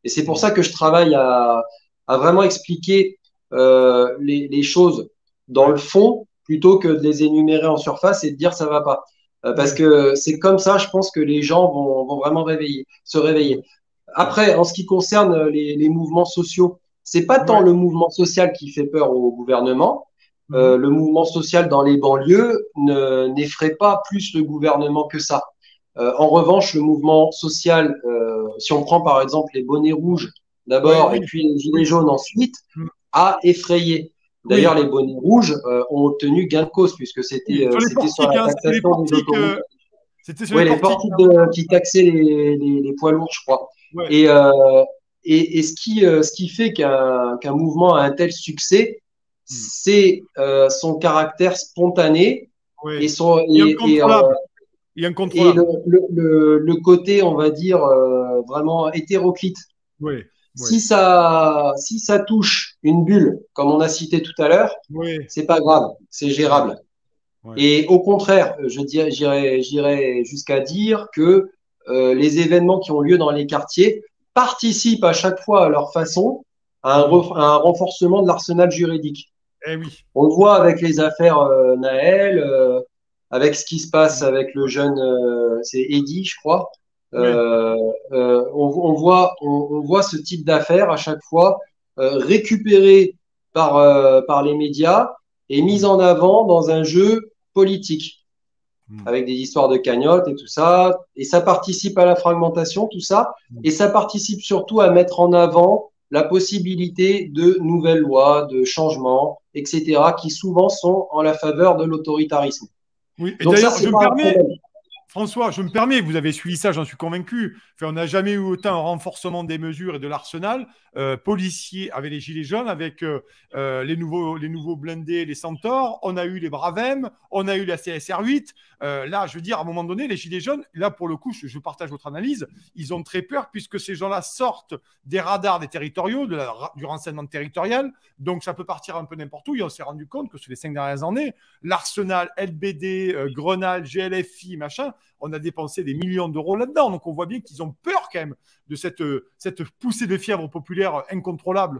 Et c'est pour ça que je travaille à, à vraiment expliquer euh, les, les choses dans Ouais. le fond plutôt que de les énumérer en surface et de dire ça va pas. Euh, parce Ouais. que c'est comme ça, je pense que les gens vont, vont vraiment réveiller, se Mm. réveiller. Mm. Après, en ce qui concerne les, les mouvements sociaux, c'est pas tant Ouais. le mouvement social qui fait peur au gouvernement. Euh, Mhm. le mouvement social dans les banlieues ne n'effraie pas plus le gouvernement que ça. Euh, en revanche, le mouvement social, euh, si on prend par exemple les bonnets rouges Ouais, d'abord et oui. puis les gilets Oui. jaunes ensuite, Mm. a effrayé. D'ailleurs, Oui. les bonnets rouges euh, ont obtenu gain de cause puisque c'était Oui. euh, Sur les c'était sur portiques, la hein. C'était les taxation des portiques. autoroutes. euh, C'était sur les Oui, les portiques, portiques hein. de, qui taxaient les, les, les poids lourds, je crois. Ouais. Et, euh, et, et ce qui, euh, ce qui fait qu'un qu'un mouvement a un tel succès, Mm. c'est euh, son caractère spontané et, Ouais. son, Et et, et, euh, incontrôlable. Et et le, incontrôlable. le, le, le côté, on va dire, euh, vraiment hétéroclite. Oui. Oui. Si ça, si ça touche une bulle, comme on a cité tout à l'heure, Oui. c'est pas grave, c'est Ouais. gérable. Ouais. Et au contraire, je dirais, j'irais, j'irais jusqu'à dire que euh, les événements qui ont lieu dans les quartiers participent à chaque fois à leur façon à un, Mhm. re- à un renforcement de l'arsenal juridique. Eh oui. On le voit avec les affaires euh, Naël, euh, avec ce qui se passe Mm. avec le jeune, euh, c'est Eddy, je crois. Oui. Euh, euh, on, on voit, on, on voit ce type d'affaires à chaque fois euh, récupérées par, euh, par les médias et mises Mm. en avant dans un jeu politique Mm. avec des histoires de cagnottes et tout ça. Et ça participe à la fragmentation, tout ça. Mm. Et ça participe surtout à mettre en avant la possibilité de nouvelles lois, de changements, et cetera, qui souvent sont en la faveur de l'autoritarisme. Oui. Et Donc ça, d'ailleurs, je c'est me pas un permets, problème. François, je me permets, vous avez suivi ça, j'en suis convaincu. Enfin, on n'a jamais eu autant un renforcement des mesures et de l'arsenal euh, policier avec les Gilets jaunes, avec euh, euh, les, nouveaux, les nouveaux blindés, les Centaures. On a eu les Bravem, on a eu la C S R huit. Euh, là, je veux dire, à un moment donné, les Gilets jaunes, là, pour le coup, je, je partage votre analyse, ils ont très peur puisque ces gens-là sortent des radars des territoriaux, de la, du renseignement territorial. Donc, ça peut partir un peu n'importe où. Et on s'est rendu compte que sur les cinq dernières années, l'arsenal, L B D, euh, Grenade, G L F I, machin, on a dépensé des millions d'euros là-dedans. Donc, on voit bien qu'ils ont peur quand même de cette, cette poussée de fièvre populaire incontrôlable.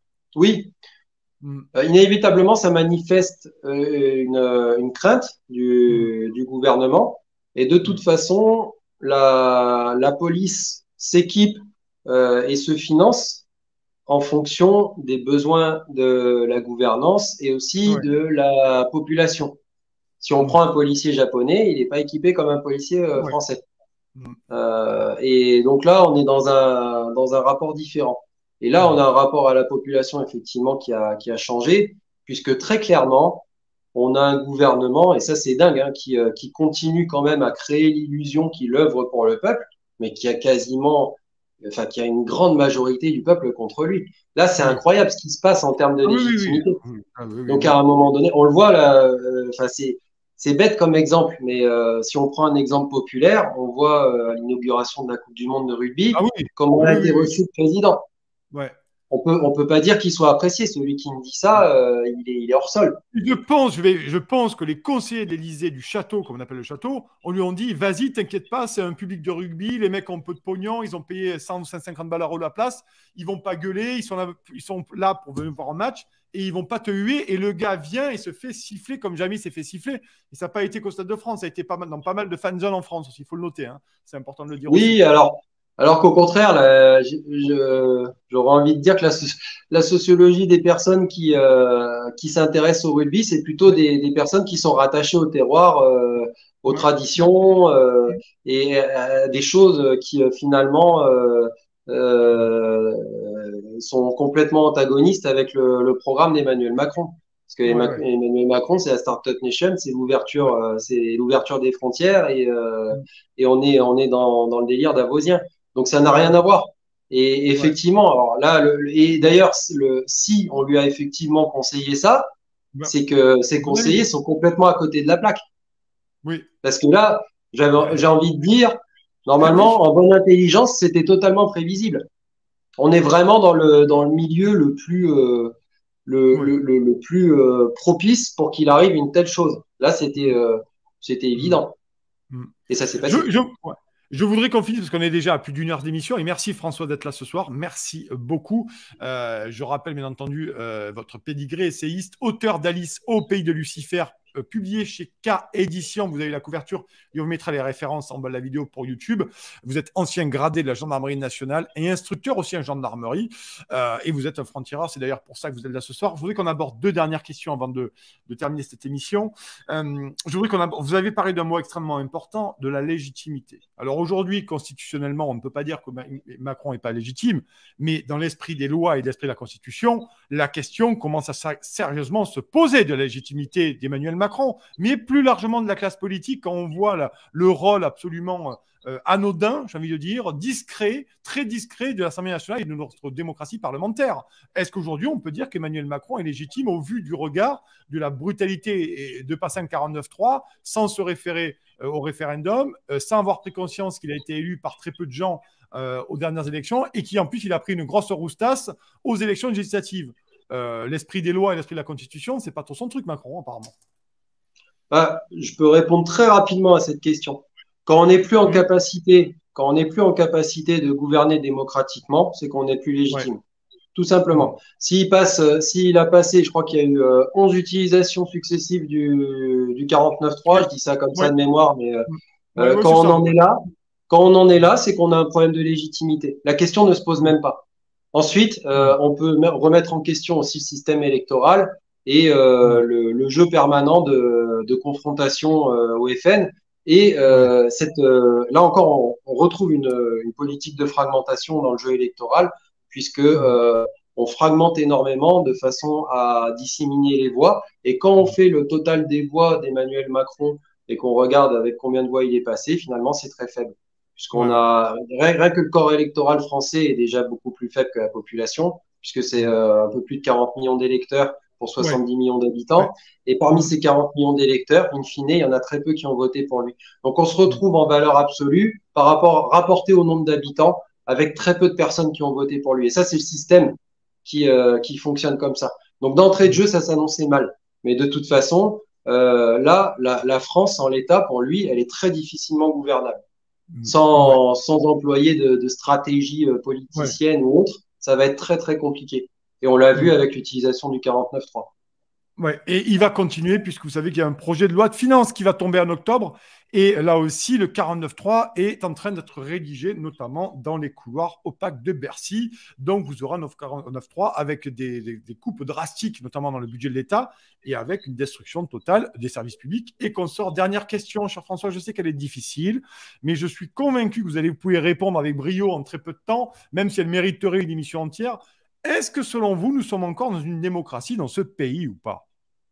Oui, Mm. euh, inévitablement, ça manifeste euh, une, euh, une crainte Mm. du, du gouvernement. Et de toute Mm. façon, la, la police s'équipe euh, et se finance en fonction des besoins de la gouvernance et aussi Ouais. de la population. Si on Mm. prend un policier japonais, il n'est pas équipé comme un policier euh, Ouais. français. Mm. Euh, et donc là, on est dans un, dans un rapport différent. Et là, on Mm. a un rapport à la population, effectivement, qui a, qui a changé, puisque très clairement, on a un gouvernement, et ça c'est dingue, hein, qui, euh, qui continue quand même à créer l'illusion qu'il œuvre pour le peuple, mais qui a quasiment, enfin, qui a une grande majorité du peuple contre lui. Là, c'est Oui. incroyable ce qui se passe en termes de Ah oui, oui, oui. légitimité. Oui. Ah oui, oui, Donc à oui. un moment donné, on le voit là, euh, enfin c'est c'est bête comme exemple, mais euh, si on prend un exemple populaire, on voit euh, à l'inauguration de la Coupe du Monde de Ah rugby oui. comment a Oui, été oui, oui. reçu le président. Ouais. On peut on peut pas dire qu'il soit apprécié. Celui qui me dit ça, euh, il est il est hors sol. Je pense, je, vais, je pense que les conseillers de l'Élysée du château, comme on appelle le château, on lui a dit vas-y, t'inquiète pas, c'est un public de rugby, les mecs ont peu de pognon, ils ont payé cent ou cent cinquante balles à la place, ils vont pas gueuler, ils sont là, ils sont là pour venir voir un match et ils vont pas te huer. Et le gars vient et se fait siffler comme jamais il s'est fait siffler. Et ça n'a pas été qu'au Stade de France, ça a été pas mal, dans pas mal de fan zones en France aussi, il faut le noter. Hein. C'est important de le dire aussi. Oui, alors alors qu'au contraire, là, je- je- j'aurais envie de dire que la, so- la sociologie des personnes qui euh, qui s'intéressent au rugby, c'est plutôt Ouais, des, des personnes qui sont rattachées au terroir, euh, aux ouais, traditions euh, et à des choses qui euh, finalement euh, euh, sont complètement antagonistes avec le, le programme d'Emmanuel Macron. Parce que ouais, Emma- ouais, Emmanuel Macron, c'est la Startup Nation, c'est l'ouverture, ouais. euh, c'est l'ouverture des frontières et euh, et on est on est dans dans le délire davosien. Donc ça n'a Ouais, rien ouais, à voir. Et ouais. effectivement, alors là, le, et d'ailleurs, le, si on lui a effectivement conseillé ça, Ben, c'est que ces bonne année. conseillers sont complètement à côté de la plaque. Oui. Parce que là, j'avais, j'ai envie de dire, Eh oui. normalement, en bonne intelligence, c'était totalement prévisible. On est vraiment dans le, dans le milieu le plus, euh, le, Ouais. le, le, le plus euh, propice pour qu'il arrive une telle chose. Là, c'était Mm, euh, c'était mm, évident. mm. Et ça s'est Je, passé. je, ouais. Je voudrais qu'on finisse parce qu'on est déjà à plus d'une heure d'émission et merci François d'être là ce soir. Merci beaucoup. Euh, je rappelle bien entendu euh, votre pédigré, essayiste, auteur d'Alice au pays de Lucifer, euh, publié chez K Édition. Vous avez la couverture et on mettra les références en bas de la vidéo pour YouTube. Vous êtes ancien gradé de la gendarmerie nationale et instructeur aussi en gendarmerie. Euh, et vous êtes un franc-tireur. C'est d'ailleurs pour ça que vous êtes là ce soir. Je voudrais qu'on aborde deux dernières questions avant de, de terminer cette émission. Euh, je voudrais qu'on aborde, vous avez parlé d'un mot extrêmement important, de la légitimité. Alors aujourd'hui, constitutionnellement, on ne peut pas dire que Macron n'est pas légitime, mais dans l'esprit des lois et l'esprit de la Constitution, la question commence à sérieusement se poser de la légitimité d'Emmanuel Macron, mais plus largement de la classe politique quand on voit la, le rôle absolument euh, anodin, j'ai envie de dire, discret, très discret de l'Assemblée nationale et de notre démocratie parlementaire. Est-ce qu'aujourd'hui, on peut dire qu'Emmanuel Macron est légitime au vu du regard de la brutalité de passer un quarante-neuf trois sans se référer euh, au référendum, euh, sans avoir pris conscience qu'il a été élu par très peu de gens euh, aux dernières élections et qui, en plus, il a pris une grosse roustasse aux élections législatives. Euh, l'esprit des lois et l'esprit de la Constitution, c'est pas trop son truc, Macron, apparemment. Bah, je peux répondre très rapidement à cette question. Quand on n'est plus en capacité, quand on n'est plus en capacité de gouverner démocratiquement, c'est qu'on n'est plus légitime. Ouais. Tout simplement. S'il passe, s'il a passé, je crois qu'il y a eu euh, onze utilisations successives du, du quarante-neuf trois, ouais. Je dis ça comme ouais. ça de mémoire, mais euh, ouais, euh, quand on ça. en est là, quand on en est là, c'est qu'on a un problème de légitimité. La question ne se pose même pas. Ensuite, euh, on peut remettre en question aussi le système électoral et euh, le, le jeu permanent de, de confrontation euh, au F N. Et euh, cette, euh, là encore, on, on retrouve une, une politique de fragmentation dans le jeu électoral, puisque euh, on fragmente énormément de façon à disséminer les voix. Et quand on fait le total des voix d'Emmanuel Macron et qu'on regarde avec combien de voix il est passé, finalement, c'est très faible. Puisqu'on ouais. a rien, rien que le corps électoral français est déjà beaucoup plus faible que la population, puisque c'est euh, un peu plus de quarante millions d'électeurs pour soixante-dix ouais. millions d'habitants. Ouais. Et parmi ces quarante millions d'électeurs, in fine, il y en a très peu qui ont voté pour lui. Donc on se retrouve en valeur absolue par rapport rapporté au nombre d'habitants, avec très peu de personnes qui ont voté pour lui. Et ça, c'est le système qui, euh, qui fonctionne comme ça. Donc d'entrée de jeu, ça s'annonçait mal. Mais de toute façon, euh, là, la, la France, en l'état, pour lui, elle est très difficilement gouvernable. Sans, ouais. sans employer de, de stratégie politicienne ouais. ou autre, ça va être très très compliqué. Et on l'a vu ouais. avec l'utilisation du quarante-neuf trois. Ouais, et il va continuer puisque vous savez qu'il y a un projet de loi de finances qui va tomber en octobre. Et là aussi, le quarante-neuf trois est en train d'être rédigé, notamment dans les couloirs opaques de Bercy. Donc, vous aurez un quarante-neuf trois avec des, des, des coupes drastiques, notamment dans le budget de l'État, et avec une destruction totale des services publics. Et qu'on sort. Dernière question, cher François, je sais qu'elle est difficile, mais je suis convaincu que vous allez vous pouvez répondre avec brio en très peu de temps, même si elle mériterait une émission entière. Est-ce que, selon vous, nous sommes encore dans une démocratie dans ce pays ou pas?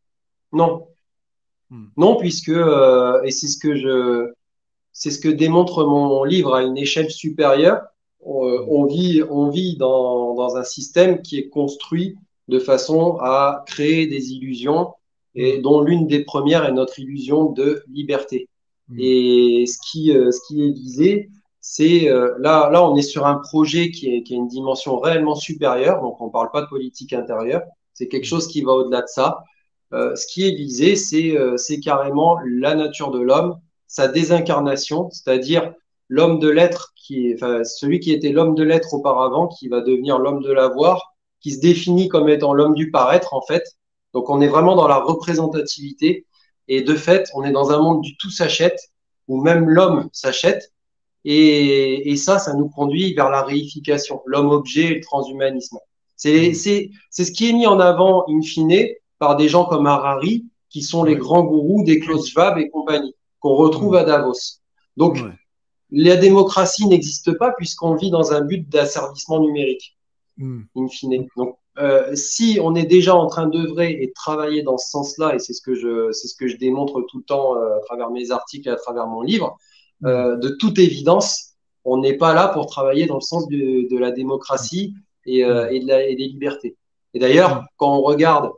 Non. Hmm. Non, puisque, euh, et c'est ce que je, c'est ce que démontre mon livre à une échelle supérieure, on, hmm. on vit, on vit dans, dans un système qui est construit de façon à créer des illusions, et hmm. dont l'une des premières est notre illusion de liberté. Hmm. Et ce qui, euh, ce qui est visé, c'est euh, là, là, on est sur un projet qui, est, qui a une dimension réellement supérieure, donc on ne parle pas de politique intérieure, c'est quelque chose qui va au-delà de ça. Euh, ce qui est visé, c'est euh, c'est carrément la nature de l'homme, sa désincarnation, c'est-à-dire l'homme de l'être, qui est, enfin, celui qui était l'homme de l'être auparavant, qui va devenir l'homme de l'avoir, qui se définit comme étant l'homme du paraître, en fait. Donc, on est vraiment dans la représentativité. Et de fait, on est dans un monde du tout s'achète, où même l'homme s'achète. Et, et ça, ça nous conduit vers la réification, l'homme-objet et le transhumanisme. C'est c'est c'est ce qui est mis en avant, in fine, par des gens comme Harari, qui sont les ouais. grands gourous des Klaus Schwab et compagnie, qu'on retrouve ouais. à Davos. Donc, ouais. la démocratie n'existe pas puisqu'on vit dans un but d'asservissement numérique, mm. in fine. Donc, euh, si on est déjà en train d'œuvrer et de travailler dans ce sens-là, et c'est ce que je, c'est ce que je démontre tout le temps euh, à travers mes articles et à travers mon livre, mm. euh, de toute évidence, on n'est pas là pour travailler dans le sens de, de la démocratie et, euh, mm. et, de la, et des libertés. Et d'ailleurs, mm. quand on regarde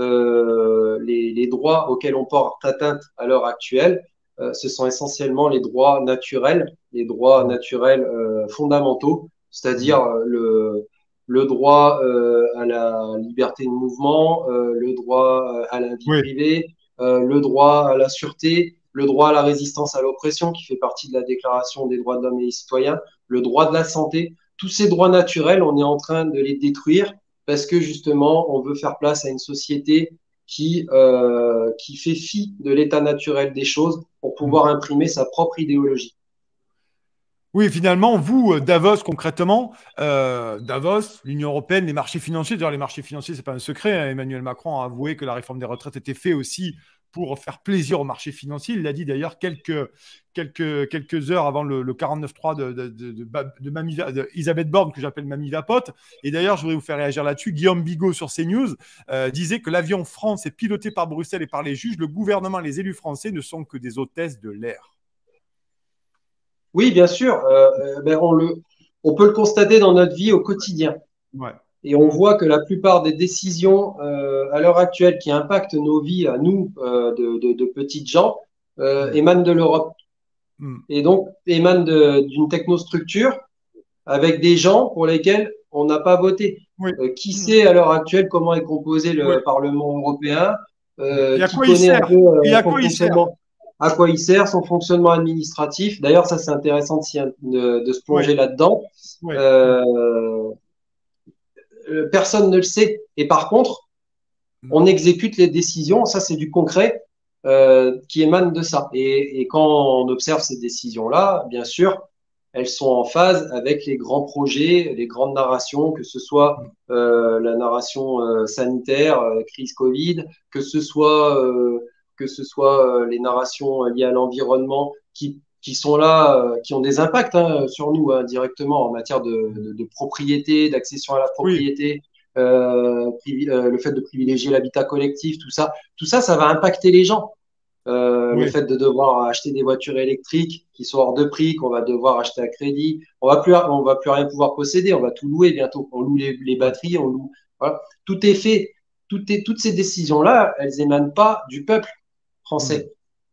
Euh, les, les droits auxquels on porte atteinte à l'heure actuelle, euh, ce sont essentiellement les droits naturels, les droits naturels euh, fondamentaux, c'est-à-dire euh, le, le droit euh, à la liberté de mouvement, euh, le droit à la vie oui. privée, euh, le droit à la sûreté, le droit à la résistance à l'oppression qui fait partie de la Déclaration des droits de l'homme et des citoyens, le droit de la santé, tous ces droits naturels, on est en train de les détruire parce que justement, on veut faire place à une société qui, euh, qui fait fi de l'état naturel des choses pour pouvoir imprimer sa propre idéologie. Oui, finalement, vous, euh, Davos, concrètement, euh, Davos, l'Union européenne, les marchés financiers, d'ailleurs, les marchés financiers, c'est pas un secret, hein. Emmanuel Macron a avoué que la réforme des retraites était faite aussi pour faire plaisir aux marchés financiers. Il l'a dit d'ailleurs quelques, quelques, quelques heures avant le, le quarante-neuf trois de, de, de, de, de, Mamie, de Elisabeth Borne, que j'appelle Mamie Vapote. Et d'ailleurs, je voudrais vous faire réagir là-dessus. Guillaume Bigot sur CNews euh, disait que l'avion France est piloté par Bruxelles et par les juges. Le gouvernement et les élus français ne sont que des hôtesses de l'air. Oui, bien sûr. Euh, ben on, le, on peut le constater dans notre vie au quotidien. Ouais. Et on voit que la plupart des décisions euh, à l'heure actuelle qui impactent nos vies, à nous, euh, de, de, de petites gens, euh, Mm. émanent de l'Europe. Mm. Et donc, émanent d'une technostructure avec des gens pour lesquels on n'a pas voté. Oui. Euh, qui Mm. sait à l'heure actuelle comment est composé le Oui. Parlement européen, euh, Et à qui quoi il connaît un sert? peu Et euh, à son quoi il sert? fonctionnement, à quoi il sert, son fonctionnement administratif. D'ailleurs, ça c'est intéressant de, de, de se Oui. plonger là-dedans. Oui. Euh, personne ne le sait. Et par contre, on exécute les décisions. Ça, c'est du concret euh, qui émane de ça. Et, et quand on observe ces décisions-là, bien sûr, elles sont en phase avec les grands projets, les grandes narrations, que ce soit euh, la narration euh, sanitaire, euh, crise Covid, que ce soit euh, que ce soit euh, les narrations liées à l'environnement qui qui sont là, euh, qui ont des impacts hein, sur nous hein, directement en matière de, de, de propriété, d'accession à la Oui. propriété, euh, euh, le fait de privilégier l'habitat collectif, tout ça, tout ça, ça va impacter les gens. Euh, le Oui. fait de devoir acheter des voitures électriques qui sont hors de prix, qu'on va devoir acheter à crédit, on va plus, on va plus rien pouvoir posséder, on va tout louer bientôt. On loue les, les batteries, on loue. Voilà. Tout est fait. Tout est, toutes ces décisions-là, elles émanent pas du peuple français.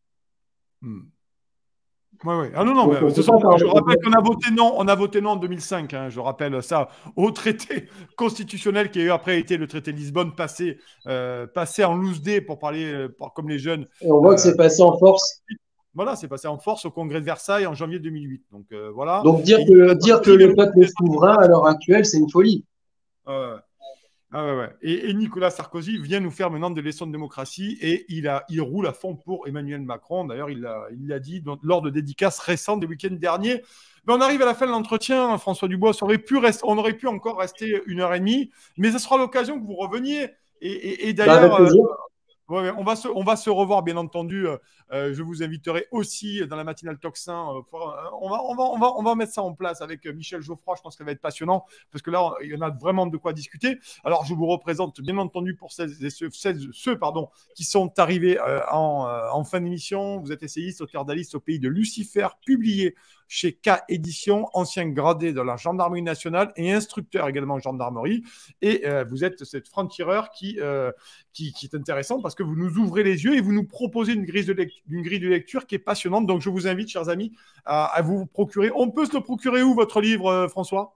Mm. Mm. Ouais, ouais. Ah non, non, Donc, mais on ce peut sont- pas parler je rappelle de... qu'on a voté non, on a voté non en deux mille cinq, hein, je rappelle ça, au traité constitutionnel qui a eu après été le traité de Lisbonne, passé, euh, passé en loose day pour parler euh, pour- comme les jeunes. Et on voit que Euh, c'est passé en force. voilà, c'est passé en force au congrès de Versailles en janvier deux mille huit. Donc euh, voilà. Donc, dire Et que, Nicolas dire que Sarkozy vient le nous peuple est proposer son souverain à l'heure démocratie. actuelle, c'est une folie. Euh, Ah ouais, ouais. Et, et Nicolas Sarkozy vient nous faire maintenant des leçons de démocratie et il, a, il roule à fond pour Emmanuel Macron. D'ailleurs, il l'a il l'a dit dans- lors de dédicaces récentes des week-ends derniers. Mais on arrive à la fin de l'entretien, François Dubois. On aurait, pu rester, on aurait pu encore rester une heure et demie, mais ce sera l'occasion que vous reveniez. Et, et, et Bah, d'ailleurs, avec euh, plaisir. ouais, on, va se, on va se revoir, bien entendu. Euh, je vous inviterai aussi dans la matinale Toxin. Euh, pour, euh, on, va, on, va, on, va, on va mettre ça en place avec Michel Geoffroy. Je pense que ça va être passionnant parce que là, il y en a vraiment de quoi discuter. Alors, je vous représente, bien entendu, pour celles et ceux, celles, ceux pardon, qui sont arrivés euh, en, euh, en fin d'émission. Vous êtes essayiste, auteur d'Alice au pays de Lucifer, publié chez K Édition, ancien gradé de la gendarmerie nationale et instructeur également en gendarmerie. Et euh, vous êtes cette franc-tireur qui, euh, qui, qui est intéressant parce que vous nous ouvrez les yeux et vous nous proposez une grille de, lec- une grille de lecture qui est passionnante. Donc, je vous invite, chers amis, à, à vous procurer. On peut se le procurer où, votre livre, euh, François?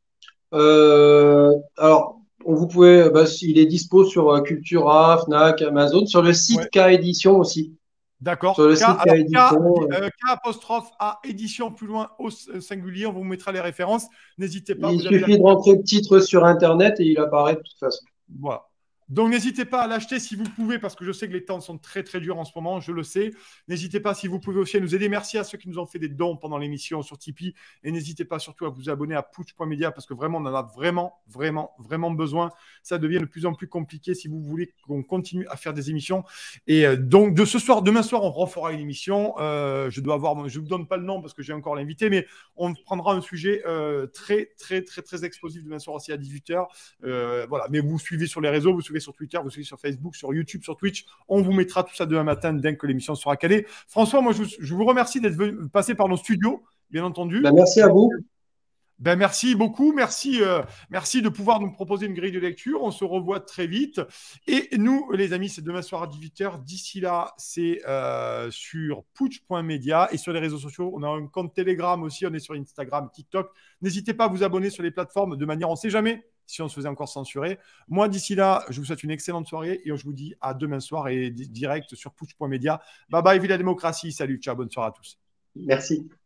Euh, alors, on vous pouvez, bah, il est dispo sur euh, Cultura, Fnac, Amazon, sur le Ouais, site K Édition aussi. Sur d'accord. le K, site K alors K, Édition. euh, euh, K apostrophe A, édition plus loin au singulier. On vous mettra les références. N'hésitez pas, Il vous avez la. suffit de rentrer le titre sur Internet et il apparaît de toute façon. Voilà. Donc n'hésitez pas à l'acheter si vous pouvez, parce que je sais que les temps sont très très durs en ce moment, je le sais. N'hésitez pas si vous pouvez aussi à nous aider. Merci à ceux qui nous ont fait des dons pendant l'émission sur Tipeee. Et n'hésitez pas surtout à vous abonner à Pouch point media parce que vraiment, on en a vraiment, vraiment, vraiment besoin. Ça devient de plus en plus compliqué si vous voulez qu'on continue à faire des émissions. Et euh, donc de ce soir, demain soir, on refera une émission. Euh, je dois avoir, je ne vous donne pas le nom parce que j'ai encore l'invité, mais on prendra un sujet euh, très, très, très, très explosif demain soir aussi à dix-huit heures. Euh, voilà, mais vous suivez sur les réseaux, vous suivez sur Twitter, vous suivez sur Facebook, sur YouTube, sur Twitch. On vous mettra tout ça demain matin dès que l'émission sera calée. François, moi, je vous, je vous remercie d'être venu passer par nos studios, bien entendu. Ben, merci à vous. Ben, merci beaucoup, merci, euh, merci de pouvoir nous proposer une grille de lecture. On se revoit très vite. Et nous, les amis, c'est demain soir à dix-huit heures. D'ici là, c'est euh, sur pouch point media et sur les réseaux sociaux. On a un compte Telegram aussi, on est sur Instagram, TikTok. N'hésitez pas à vous abonner sur les plateformes de manière, on ne sait jamais si on se faisait encore censurer. Moi, d'ici là, je vous souhaite une excellente soirée et je vous dis à demain soir et direct sur push point media. Bye bye, vive la démocratie. Salut, ciao, bonne soirée à tous. Merci.